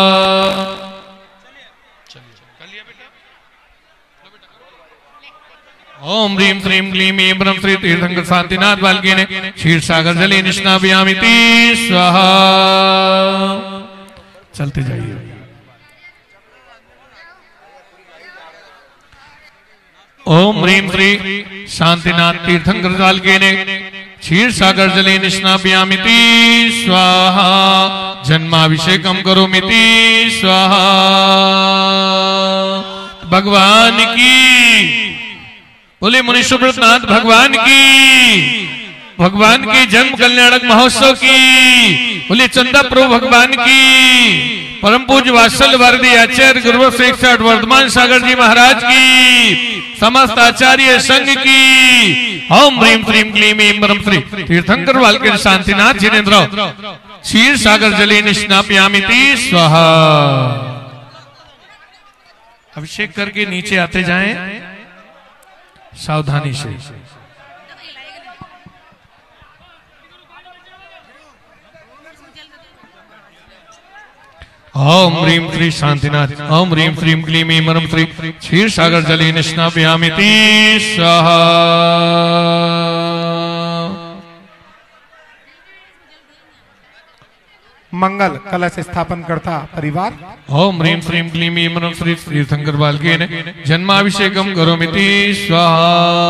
ओम ह्रीं श्रीं क्लीं ऐं परम श्री तीर्थंकर शांतिनाथ बालकेन क्षीर सागर जले निष्णापयामिति स्वाहा। चलते जाइए। ओम ह्रीं श्री शांतिनाथ तीर्थंकर बालकेन क्षीर सागर जले निष्णापयामिति स्वाहा। जन्माभिषेकम करोमिति स्वाहा। भगवान की बोले मुनि सुब्रतनाथ भगवान की, भगवान के जन्म कल्याणक महोत्सव की बोले चंदा प्रभु भगवान की, परम पूज्य वात्सल्य भारती आचार्य गुरु श्रेष्ठ वर्धमान सागर जी महाराज की, समस्त आचार्य संघ की। ओम ह्रीं श्रीं क्लीं ऐं परम श्री तीर्थंकर बालकेन शांतिनाथ जिनेन्द्र क्षीर सागर जले निष्णापयामिति स्वाहा। अभिषेक करके नीचे आते जाएं सावधानी से। ओम ह्रीं श्री शांतिनाथ ओम ह्रीं श्रीं क्लीं ऐं परम श्री क्षीर सागर जले निष्णापयामिति स्वाहा। मंगल कलश स्थापन करता परिवार। ओम ह्रीं श्रीं क्लीं ऐं परम श्री तीर्थंकर बालकेन जन्माभिषेकम करोमिति स्वाहा।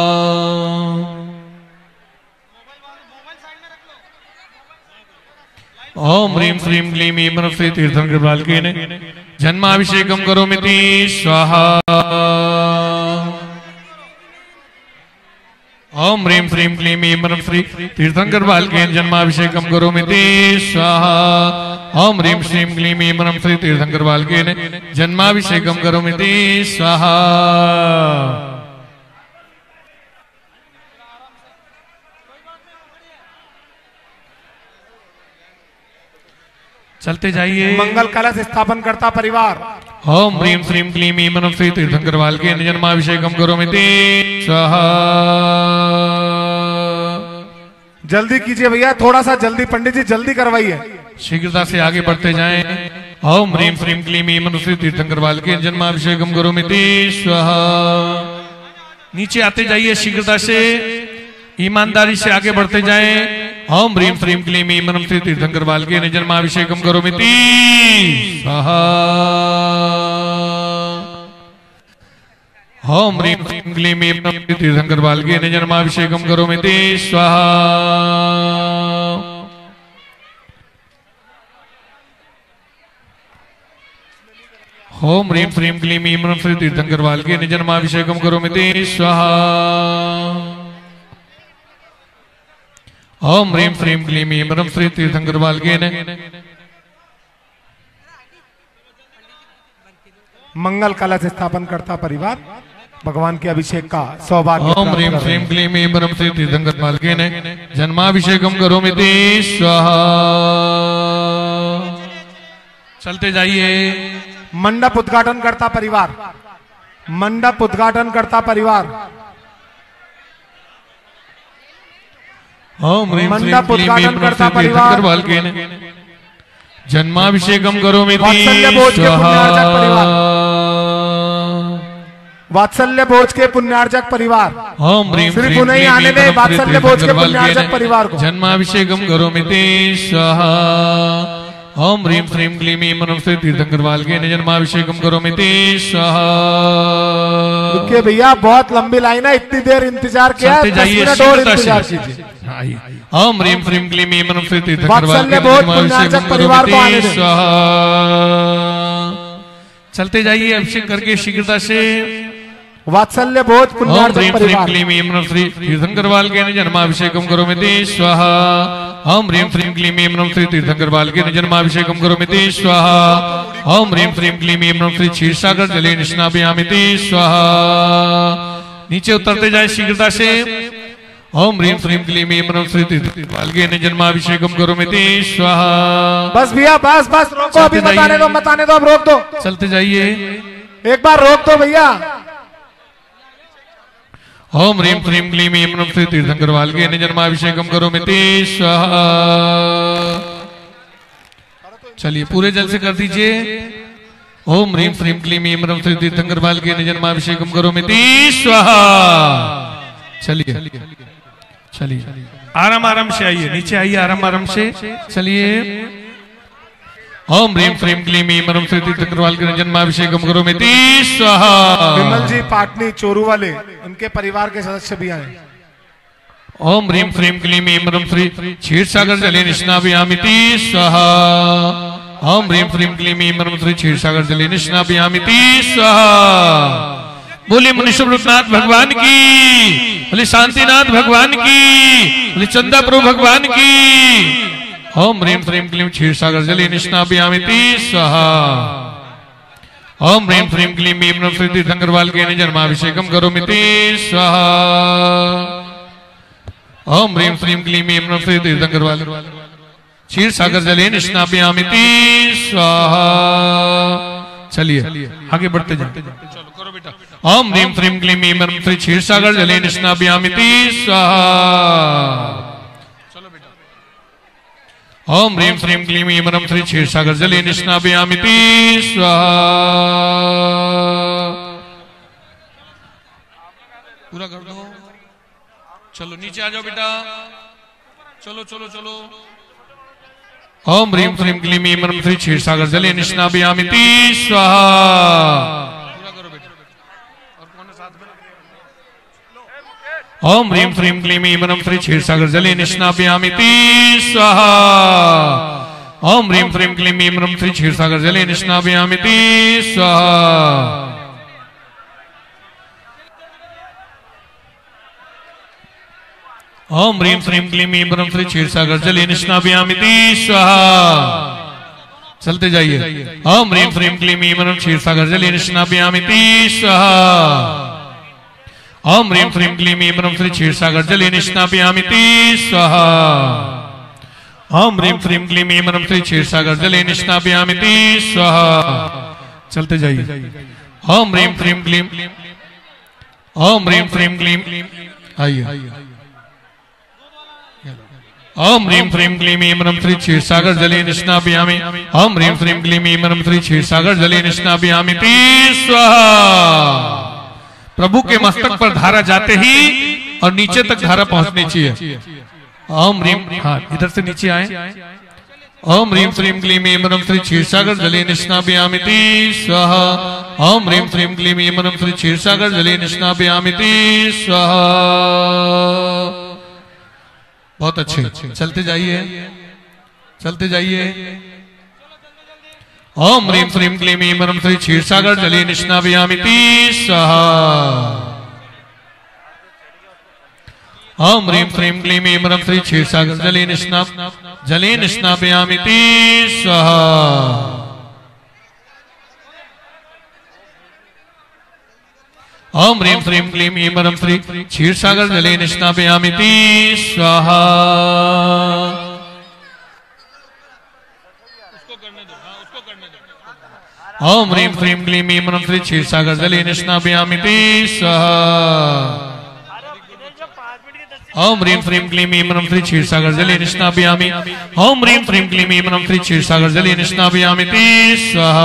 ओम ह्रीं श्रीं क्लीं ऐं परम श्री तीर्थंकर बालकेन जन्माभिषेकम करोमिति स्वाहा। ओम ह्रीं श्रीं क्लीं ऐं परम श्री तीर्थंकर बालकेन जन्माभिषेकम करोमिति स्वाहा। ओम ह्रीं श्रीं क्लीं ऐं परम श्री तीर्थंकर बालकेन जन्माभिषेकम करोमिति स्वाहा। चलते जाइए। मंगल कलश स्थापन करता परिवार। ओम ह्रीं श्रीं क्लीं ऐं परम श्री तीर्थंकर बालकेन जन्माभिषेकम करोमिति स्वाहा। जल्दी कीजिए भैया, थोड़ा सा जल्दी, पंडित जी जल्दी करवाइए। शीघ्रता से आगे बढ़ते जाएं। ओम ह्रीं श्रीं क्लीं ऐं परम श्री तीर्थंकर बालकेन जन्माभिषेकम करोमिति स्वाहा। नीचे आते जाइए शीघ्रता से, ईमानदारी से आगे बढ़ते जाएं। ओम ह्रीं श्रीं क्लीं ऐं परम श्री तीर्थंकर बालकेन जन्माभिषेकम करोमिति स्वाहा। ओम ह्रीं श्रीं क्लीं ऐं परम श्री तीर्थंकर बालकेन जन्माभिषेकम करोमिति स्वाहा। ओम ह्रीं श्रीं क्लीं ऐं परम श्री तीर्थंकर बालकेन जन्माभिषेकम करोमिति स्वाहा। ओम ह्रीं श्रीं क्लीं ऐं परम श्री तीर्थंकर बालकेन मंगल कलश स्थापन करता परिवार। भगवान के अभिषेक का सौभाग्य। ओम ह्रीं श्रीं क्लीं ऐं परम श्री तीर्थंकर बालकेन जन्माभिषेकम करोमिति स्वाहा। चलते जाइए। मंडप उद्घाटन करता परिवार। मंडप उद्घाटन करता परिवार। ओम ह्रीं श्रीं क्लीं ऐं परम श्री तीर्थंकर बालकेन जन्माभिषेकम करोमिति स्वाहा। वात्सल्य भोज के पुण्यार्जक परिवार। ओम ह्रीं श्री श्रीं पुनई आने क्लीं दे ऐं वात्सल्य भोज के पुण्यार्जक परिवार को जन्माभिषेकम करोमिति स्वाहा। ओम ह्रीं श्रीं क्लीं ऐं परम श्री तीर्थंकर बालकेन जन्माभिषेकम करोमिति स्वाहा। रुकिए भैया, बहुत लंबी लाइन है, इतनी देर इंतजार किया, चलते दस जाइए मिनट और शीघ्रता इंतजार से। कीजिए। ओम ह्रीं श्रीं क्लीं ऐं परम श्री तीर्थंकर वात्सल्य बालकेन भोज जन्माभिषेकम पुण्यार्जक परिवार को आने करोमिति दें। स्वाहा। चलते जाइए अभिषेक करके शीघ्रता से। वात्सल्य भोज ओम पुण्यार्जक ह्रीं श्रीं परिवार। क्लीं ऐं परम श्री तीर्थंकर बालकेन जन्माभिषेकम करोमिति स्वाहा। ओम ह्रीं श्रीं क्लीं ऐं परम श्री तीर्थंकर बालकेन जन्माभिषेकम करोमिति स्वाहा। ओम ह्रीं श्रीं क्लीं ऐं परम श्री क्षीरसागर जले निष्णापयामिति स्वाहा। नीचे उतरते जाए शीघ्रता से। ओम ह्रीं श्रीं क्लीं ऐं ह्रीं श्री तीर्थंकरवाल्गे जन्माभिषेकम करोमिति स्वाहा। बस भैया बस बस रोको, अभी बताने दो बताने दो, अब रोक दो, चलते जाइए, एक बार रोक दो भैया। ओम ह्रीं श्रीं क्लीं ऐं ह्रीं श्री तीर्थंकरवाल्गे जन्माभिषेकम करोमिति स्वाहा। चलिए पूरे जल से कर दीजिए। ओम ह्रीं श्रीं क्लीं ऐं ह्रीं श्री तीर्थंकरवाल्गे जन्माभिषेकम करोमिति स्वाहा। चलिए चलिए आराम आराम से आइए, नीचे आइए आराम आराम से। चलिए ओम ह्रीं श्रीं क्लीं ऐं ह्रीं श्री तीर्थंकरवाल्गे जन्माभिषेकम करोमिति स्वाहा। विमल जी पाटनी चोरू वाले, उनके परिवार के सदस्य भी आए। ओम ह्रीं श्रीं क्लीं ऐं ह्रीं श्री क्षीरसागर जले स्नापयामिति स्वाहा। ओम ह्रीं श्रीं क्लीं ऐं ह्रीं श्री क्षीरसागर जले स्नापयामिति स्वाहा। बोले मुनि सुब्रतनाथ भगवान की, बोले शांतिनाथ भगवान की, बोले चंदा प्रभु भगवान की। ओम ह्रीं श्रीं क्लीं क्षीरसागर जले स्नापयामिति स्वाहा। ओम ह्रीं श्रीं क्लीं ऐं ह्रीं श्री तीर्थंकरवाल्गे जन्माभिषेकम करोमिति स्वाहा। ओम ह्रीं श्रीं क्लीं ऐं ह्रीं श्री तीर्थंकरवाल्गे क्षीरसागर जले स्नापयामिति स्वाहा। चलिए आगे बढ़ते जाए। ओम ह्रीं श्रीं क्लीं ऐं ह्रीं श्री क्षीरसागर जले स्नापयामिति स्वाहा। ओम ह्रीं श्रीं क्लीं ऐं ह्रीं श्री क्षीरसागर जले स्नापयामिति स्वाहा। पूरा कर दो। चलो नीचे आ जाओ बेटा, चलो चलो चलो। ओम ह्रीं श्रीं क्लीं ऐं ह्रीं श्री क्षीरसागर जले स्नापयामिति स्वाहा। ओम ह्रीं श्रीं क्लीं ऐं ह्रीं श्री क्षीरसागर जले स्नापयामिति स्वाहा। ओम ह्रीं श्रीं क्लीं ऐं ह्रीं श्री क्षीरसागर जले स्नापयामिति स्वाहा। ओम ह्रीं श्रीं क्लीं ऐं ह्रीं श्री क्षीरसागर जले स्नापयामिति स्वाहा। चलते जाइए। ओम ह्रीं श्रीं क्लीं ऐं ह्रीं क्षीरसागर जले स्नापयामिति स्वाहा। ओम ह्रीं श्रीं क्लीं ऐं ह्रीं श्री क्षीरसागर जले स्नापयामिति स्वाहा। ओम ह्रीं श्रीं क्लीं ऐं ह्रीं श्री क्षीरसागर जले स्नापयामिति स्वाहा। चलते जाइए। ओम ह्रीं श्रीं क्लीं, ओम ह्रीं श्रीं क्लीं, आइए। ओम ह्रीं श्रीं क्लीं ऐं ह्रीं श्री क्षीरसागर जले स्नापयामि। ओम ह्रीं श्रीं क्लीं ऐं ह्रीं श्री क्षीरसागर जले स्नापयामिति स्वाहा। प्रभु के मस्तक पर धारा जाते ही और नीचे तक धारा पहुंचनी चाहिए। ओम ह्रीं, हाँ इधर से नीचे आए। ओम ह्रीं श्रीं क्लीं ऐं ह्रीं श्री क्षीरसागर जले स्नापयामिति स्वाहा। ओम ह्रीं श्रीं क्लीं ऐं ह्रीं श्री क्षीरसागर जले स्नापयामिति स्वाहा। बहुत अच्छे, चलते जाइए चलते जाइए। ओम ह्रीं श्रीं क्लीं ऐं ह्रीं श्री क्षीरसागर जले स्नापयामिति स्वाहा। ओम ह्रीं श्रीं क्लीं ऐं ह्रीं श्री क्षीरसागर जले स्नाप जले स्नापयामिति स्वाहा। ओम ह्रीं श्रीं क्लीं ऐं ह्रीं श्री क्षीरसागर जले स्नापयामिति स्वाहा। ओम ह्रीं श्रीं क्लीं ऐं ह्रीं श्री क्षीरसागर जले स्नापयामिति स्वाहा। ओम ह्रीं श्रीं क्लीं ऐं ह्रीं श्री क्षीरसागर जले स्नापयामि। ओम ह्रीं श्रीं क्लीं ऐं ह्रीं श्री क्षीरसागर जले स्नापयामिति स्वाहा।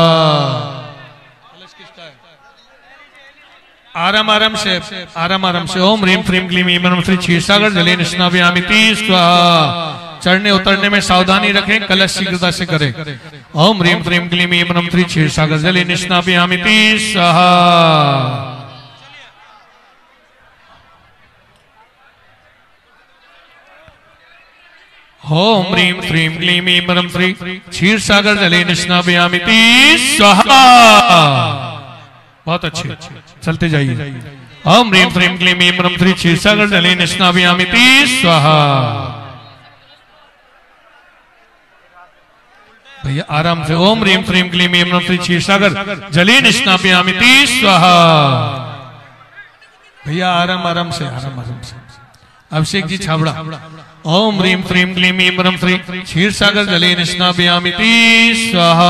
आराम आराम से आराम आराम से। ओम ह्रीं श्रीं क्लीं ऐं ह्रीं श्री क्षीरसागर जले स्नापयामिति स्वाहा। चढ़ने उतरने में सावधानी रखें, कलश शीघ्रता से करें। ओम ह्रीं श्रीं क्लीं ऐं ह्रीं श्री क्षीरसागर जले स्नापयामिति स्वाहा। ओम ह्रीं श्रीं क्लीं ऐं ह्रीं श्री क्षीरसागर जले स्नापयामिति स्वाहा। बहुत अच्छे, चलते जाइए। ओम ह्रीं श्रीं क्लीं ऐं ह्रीं श्री क्षीरसागर जले स्नापयामिति स्वाहा। भैया आराम से। ओम ह्रीं श्रीं क्लीं ऐं ह्रीं श्री क्षीरसागर जले स्नापयामिति स्वाहा। भैया आराम आराम से आराम आराम से। अभिषेक जी छाबड़ा। ओम ह्रीम श्रीम क्लीम ईम रम श्री क्षीर सागर जले निष्णापयामिति स्वाहा।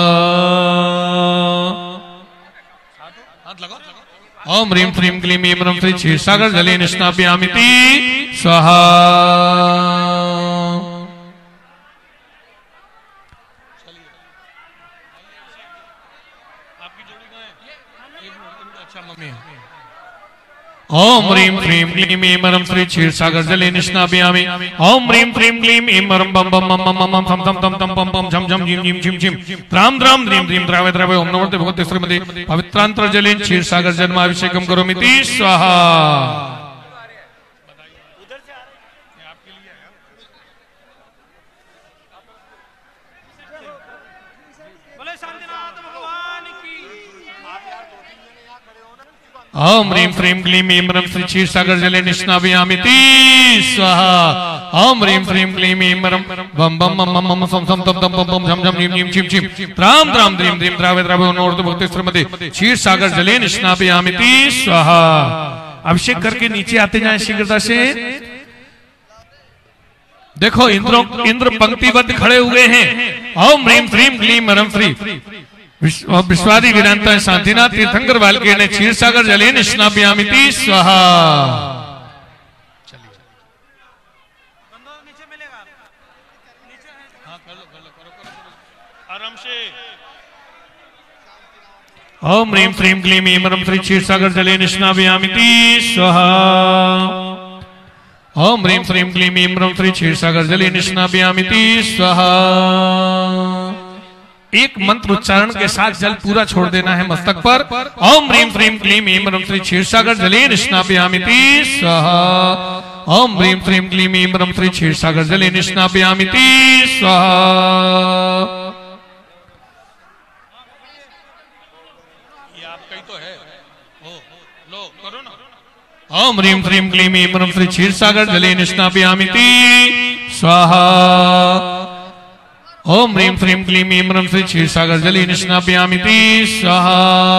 ओम ह्रीम श्रीम क्लीम ईम रम श्री क्षीर सागर जले निष्णापयामिति स्वाहा। ओम ह्रीम श्रीम क्लीम ईम रम श्री क्षीर सागर जले निष्णापयामि। ओम ह्रीम श्रीम क्लीम ईम रम बम बम बम बम बम थम थम थम थम पम पम झम झम झिम झिम झिम झिम त्राम त्राम ध्रीम ध्रीम द्रावे द्रावे ओम नमो भगवते श्रीमते पवित्रांतर जलेन क्षीर सागर जन्माभिषेकम करोमिति स्वाहा। ओम ह्रीम श्रीम क्लीम ईम रम श्री क्षीर सागर जले निष्णापयामिति स्वाहा। ओम ह्रीम श्रीम क्लीम ईम रम बम बम बम बम बम सम सम तम तम पम पम झम झम झिम झिम झिम झिम त्राम त्राम ध्रीम ध्रीम द्रावे द्रावे ओम नमो भगवते श्रीमते क्षीर सागर जले निष्णापयामिति स्वाहा। अभिषेक करके नीचे आते जाएं शीघ्रता से। देखो इंद्र इंद्र पंक्तिबद्ध खड़े हुए हैं। ओम ह्रीम श्रीम क्लीम रम श्री विश्वादी वीरांता शांतिनाथ तीर्थंकर वाल्के ने क्षीर सागर जले निष्णापयामिति स्वाहा। ओम ह्रीम श्रीम क्लीम ईम रम श्री क्षीर सागर जले निष्णापयामिति स्वाहा। ओम ह्रीम श्रीम क्लीम ईम रम श्री क्षीर सागर जले निष्णापयामिति स्वाहा। एक मंत्र उच्चारण के साथ जल पूरा छोड़ देना है मस्तक पर। ओम ह्रीम श्रीम क्लीम ईम रम श्री क्षीर सागर जले निष्णापयामिति स्वाहा। ओम ह्रीम श्रीम क्लीम ईम रम श्री क्षीर सागर जले निष्णापयामिति स्वाहा। ये आपका ही तो है। ओ, लो करो ना। ओम ह्रीम श्रीम क्लीम ईम रम श्री क्षीर सागर जले निष्णापयामिति स्वाहा। ओम ह्रीम श्रीम क्लीम ईम रम श्री क्षीर सागर जले निष्णापयामिति स्वाहा।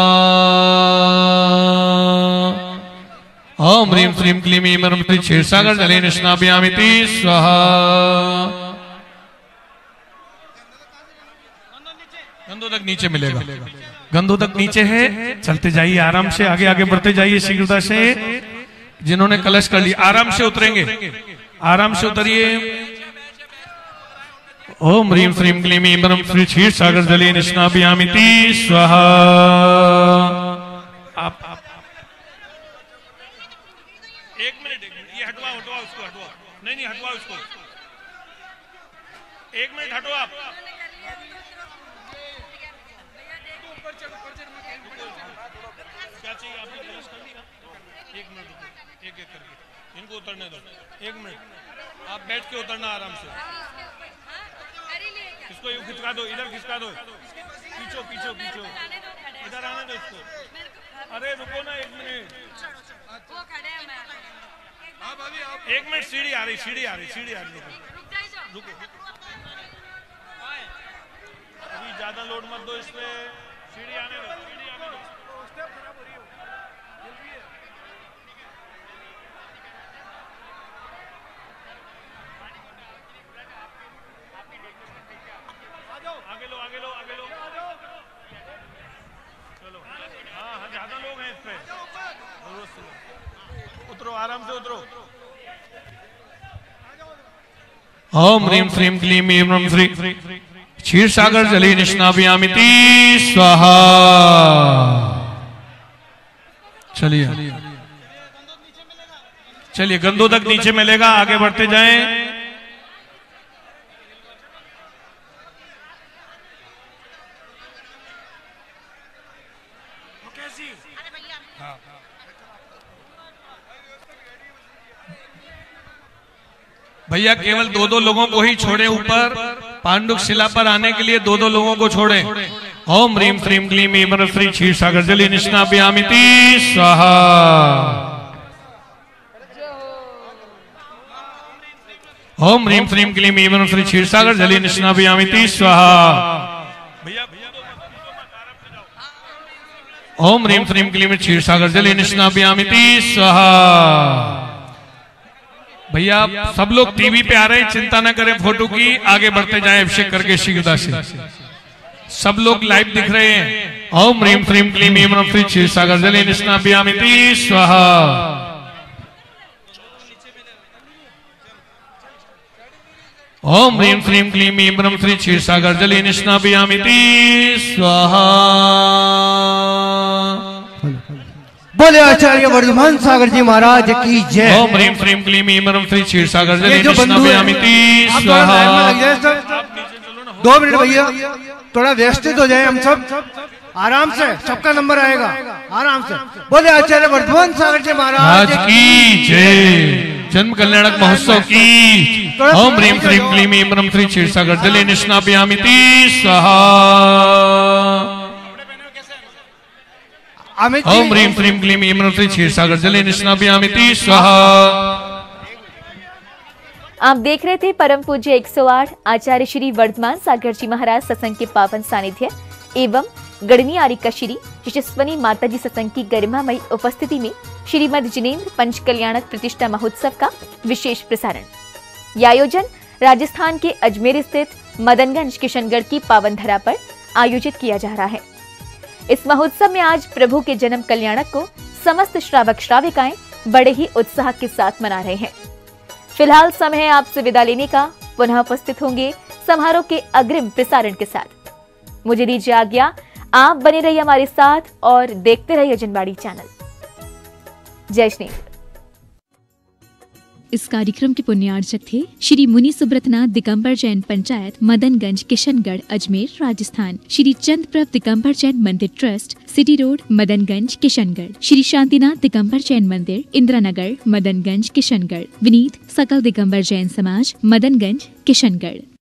ओम ह्रीम श्रीम क्लीम ईम रम श्री क्षीर सागर जले निष्णापयामिति स्वाहा। गंधोदक नीचे मिलेगा। गंधोदक नीचे है। चलते जाइए आराम से, आगे आगे बढ़ते जाइए शीघ्रता से। जिन्होंने कलश कर लिया आराम से उतरेंगे, आराम से उतरिए। ओम ह्रीम श्रीम क्लीम ईम रम श्री क्षीर सागर जले निष्णापयामिति स्वाहा। आप एक मिनट ये हटवा हटवा उसको हटवा नहीं नहीं हटवा उसको एक मिनट हटो आप। क्या चाहिए आपने कलश कर लिया? एक मिनट एक एक करके इनको उतरने दो। एक मिनट आप बैठ के उतरना आराम से। इसको यूं खिसका दो, इधर खिसका दो। पीछो पीछो पीछो इधर आने दो इसको। अरे रुको ना एक मिनट। एक मिनट सीढ़ी आ रही सीढ़ी आ रही सीढ़ी आ रही रुको। अभी ज्यादा लोड मत दो इसमें। सीढ़ी आने दो सीढ़ी आने दो। स्टेप खराब हो रही है। आगे लो आगे लो आगे लो। चलो हाँ हाँ ज्यादा लोग हैं इस पे। उतरो आराम से उतरो। ओम ह्रीम श्रीम क्लीम ईम रम श्री क्षीर सागर जले निष्णापयामिति स्वाहा। चलिए चलिए गंधोदक नीचे मिलेगा, आगे बढ़ते जाएं। भैया केवल दो दो लोगों को ही छोड़े ऊपर। पांडुक शिला पर आने के लिए दो दो लोगों को छोड़े। ओम ह्रीम श्रीम क्लीम ईम रम श्री क्षीर सागर जले निष्णापयामिति स्वाहा। ओम ह्रीम श्रीम क्लीम ईम रम श्री क्षीर सागर जले निष्णापयामिति स्वाहा। ओम ह्रीम श्रीम क्लीम क्षीर सागर जले निष्णापयामिति स्वाहा। भैया सब लोग टीवी पे आ रहे हैं, चिंता न करें फोटो की, आगे बढ़ते जाएं अभिषेक करके शीघ्रता से। सब लोग लाइव दिख रहे हैं। ओम ह्रीम श्रीम क्लीम ह्रीम रम श्री क्षीर सागर जले निष्णाभ्यामिति स्वाहा। ओम ह्रीम श्रीम क्लीम ह्रीम रम श्री क्षीर सागर जले निष्णाभ्यामिति स्वाहा। बोले आचार्य वर्धमान सागर जी महाराज की जय। ओम ह्रीम श्रीम क्लीम ह्रीम रम श्री क्षीर सागर जले निष्णाभ्यामिति स्वाहा। दो मिनट भैया, थोड़ा व्यवस्थित हो जाए हम सब, आराम से, सबका नंबर आएगा, आराम से। बोले आचार्य वर्धमान सागर जी महाराज की जय। जन्म कल्याणक महोत्सव की। ओम ह्रीम श्रीम क्लीम ह्रीम रम श्री क्षीर सागर जले निष्णाभ्यामिति स्वाहा। ओम ह्रीम श्रीम क्लीम ह्रीम रम श्री क्षीर सागर जले निष्णाभ्यामिति स्वाहा। आप देख रहे थे परम पूज्य एक सौ आठ आचार्य श्री वर्धमान सागर जी महाराज सत्संग के पावन सानिध्य एवं गढ़नी आरिका श्री यशस्वनी माताजी सत्संग की गरिमामयी उपस्थिति में श्रीमद जिनेंद्र पंच कल्याणक प्रतिष्ठा महोत्सव का विशेष प्रसारण। यह आयोजन राजस्थान के अजमेर स्थित मदनगंज किशनगढ़ की पावन धरा पर आयोजित किया जा रहा है। इस महोत्सव में आज प्रभु के जन्म कल्याणक को समस्त श्रावक श्राविकाएं बड़े ही उत्साह के साथ मना रहे हैं। फिलहाल समय है आपसे विदा लेने का, पुनः उपस्थित होंगे समारोह के अग्रिम प्रसारण के साथ। मुझे दीजिए आज्ञा, आप बने रहिए हमारे साथ और देखते रहिए जनवाड़ी चैनल। जय श्री। इस कार्यक्रम के पुण्यार्चक थे श्री मुनि Subratnath Digambar Jain panchayat Madanganj Kishangarh Ajmer Rajasthan, Shri Chandraprabh Digambar Jain Mandir trust city road Madanganj Kishangarh, Shri Shantinath Digambar Jain Mandir Indiranagar Madanganj Kishangarh, Vineet सकल दिगंबर जैन समाज मदनगंज किशनगढ़।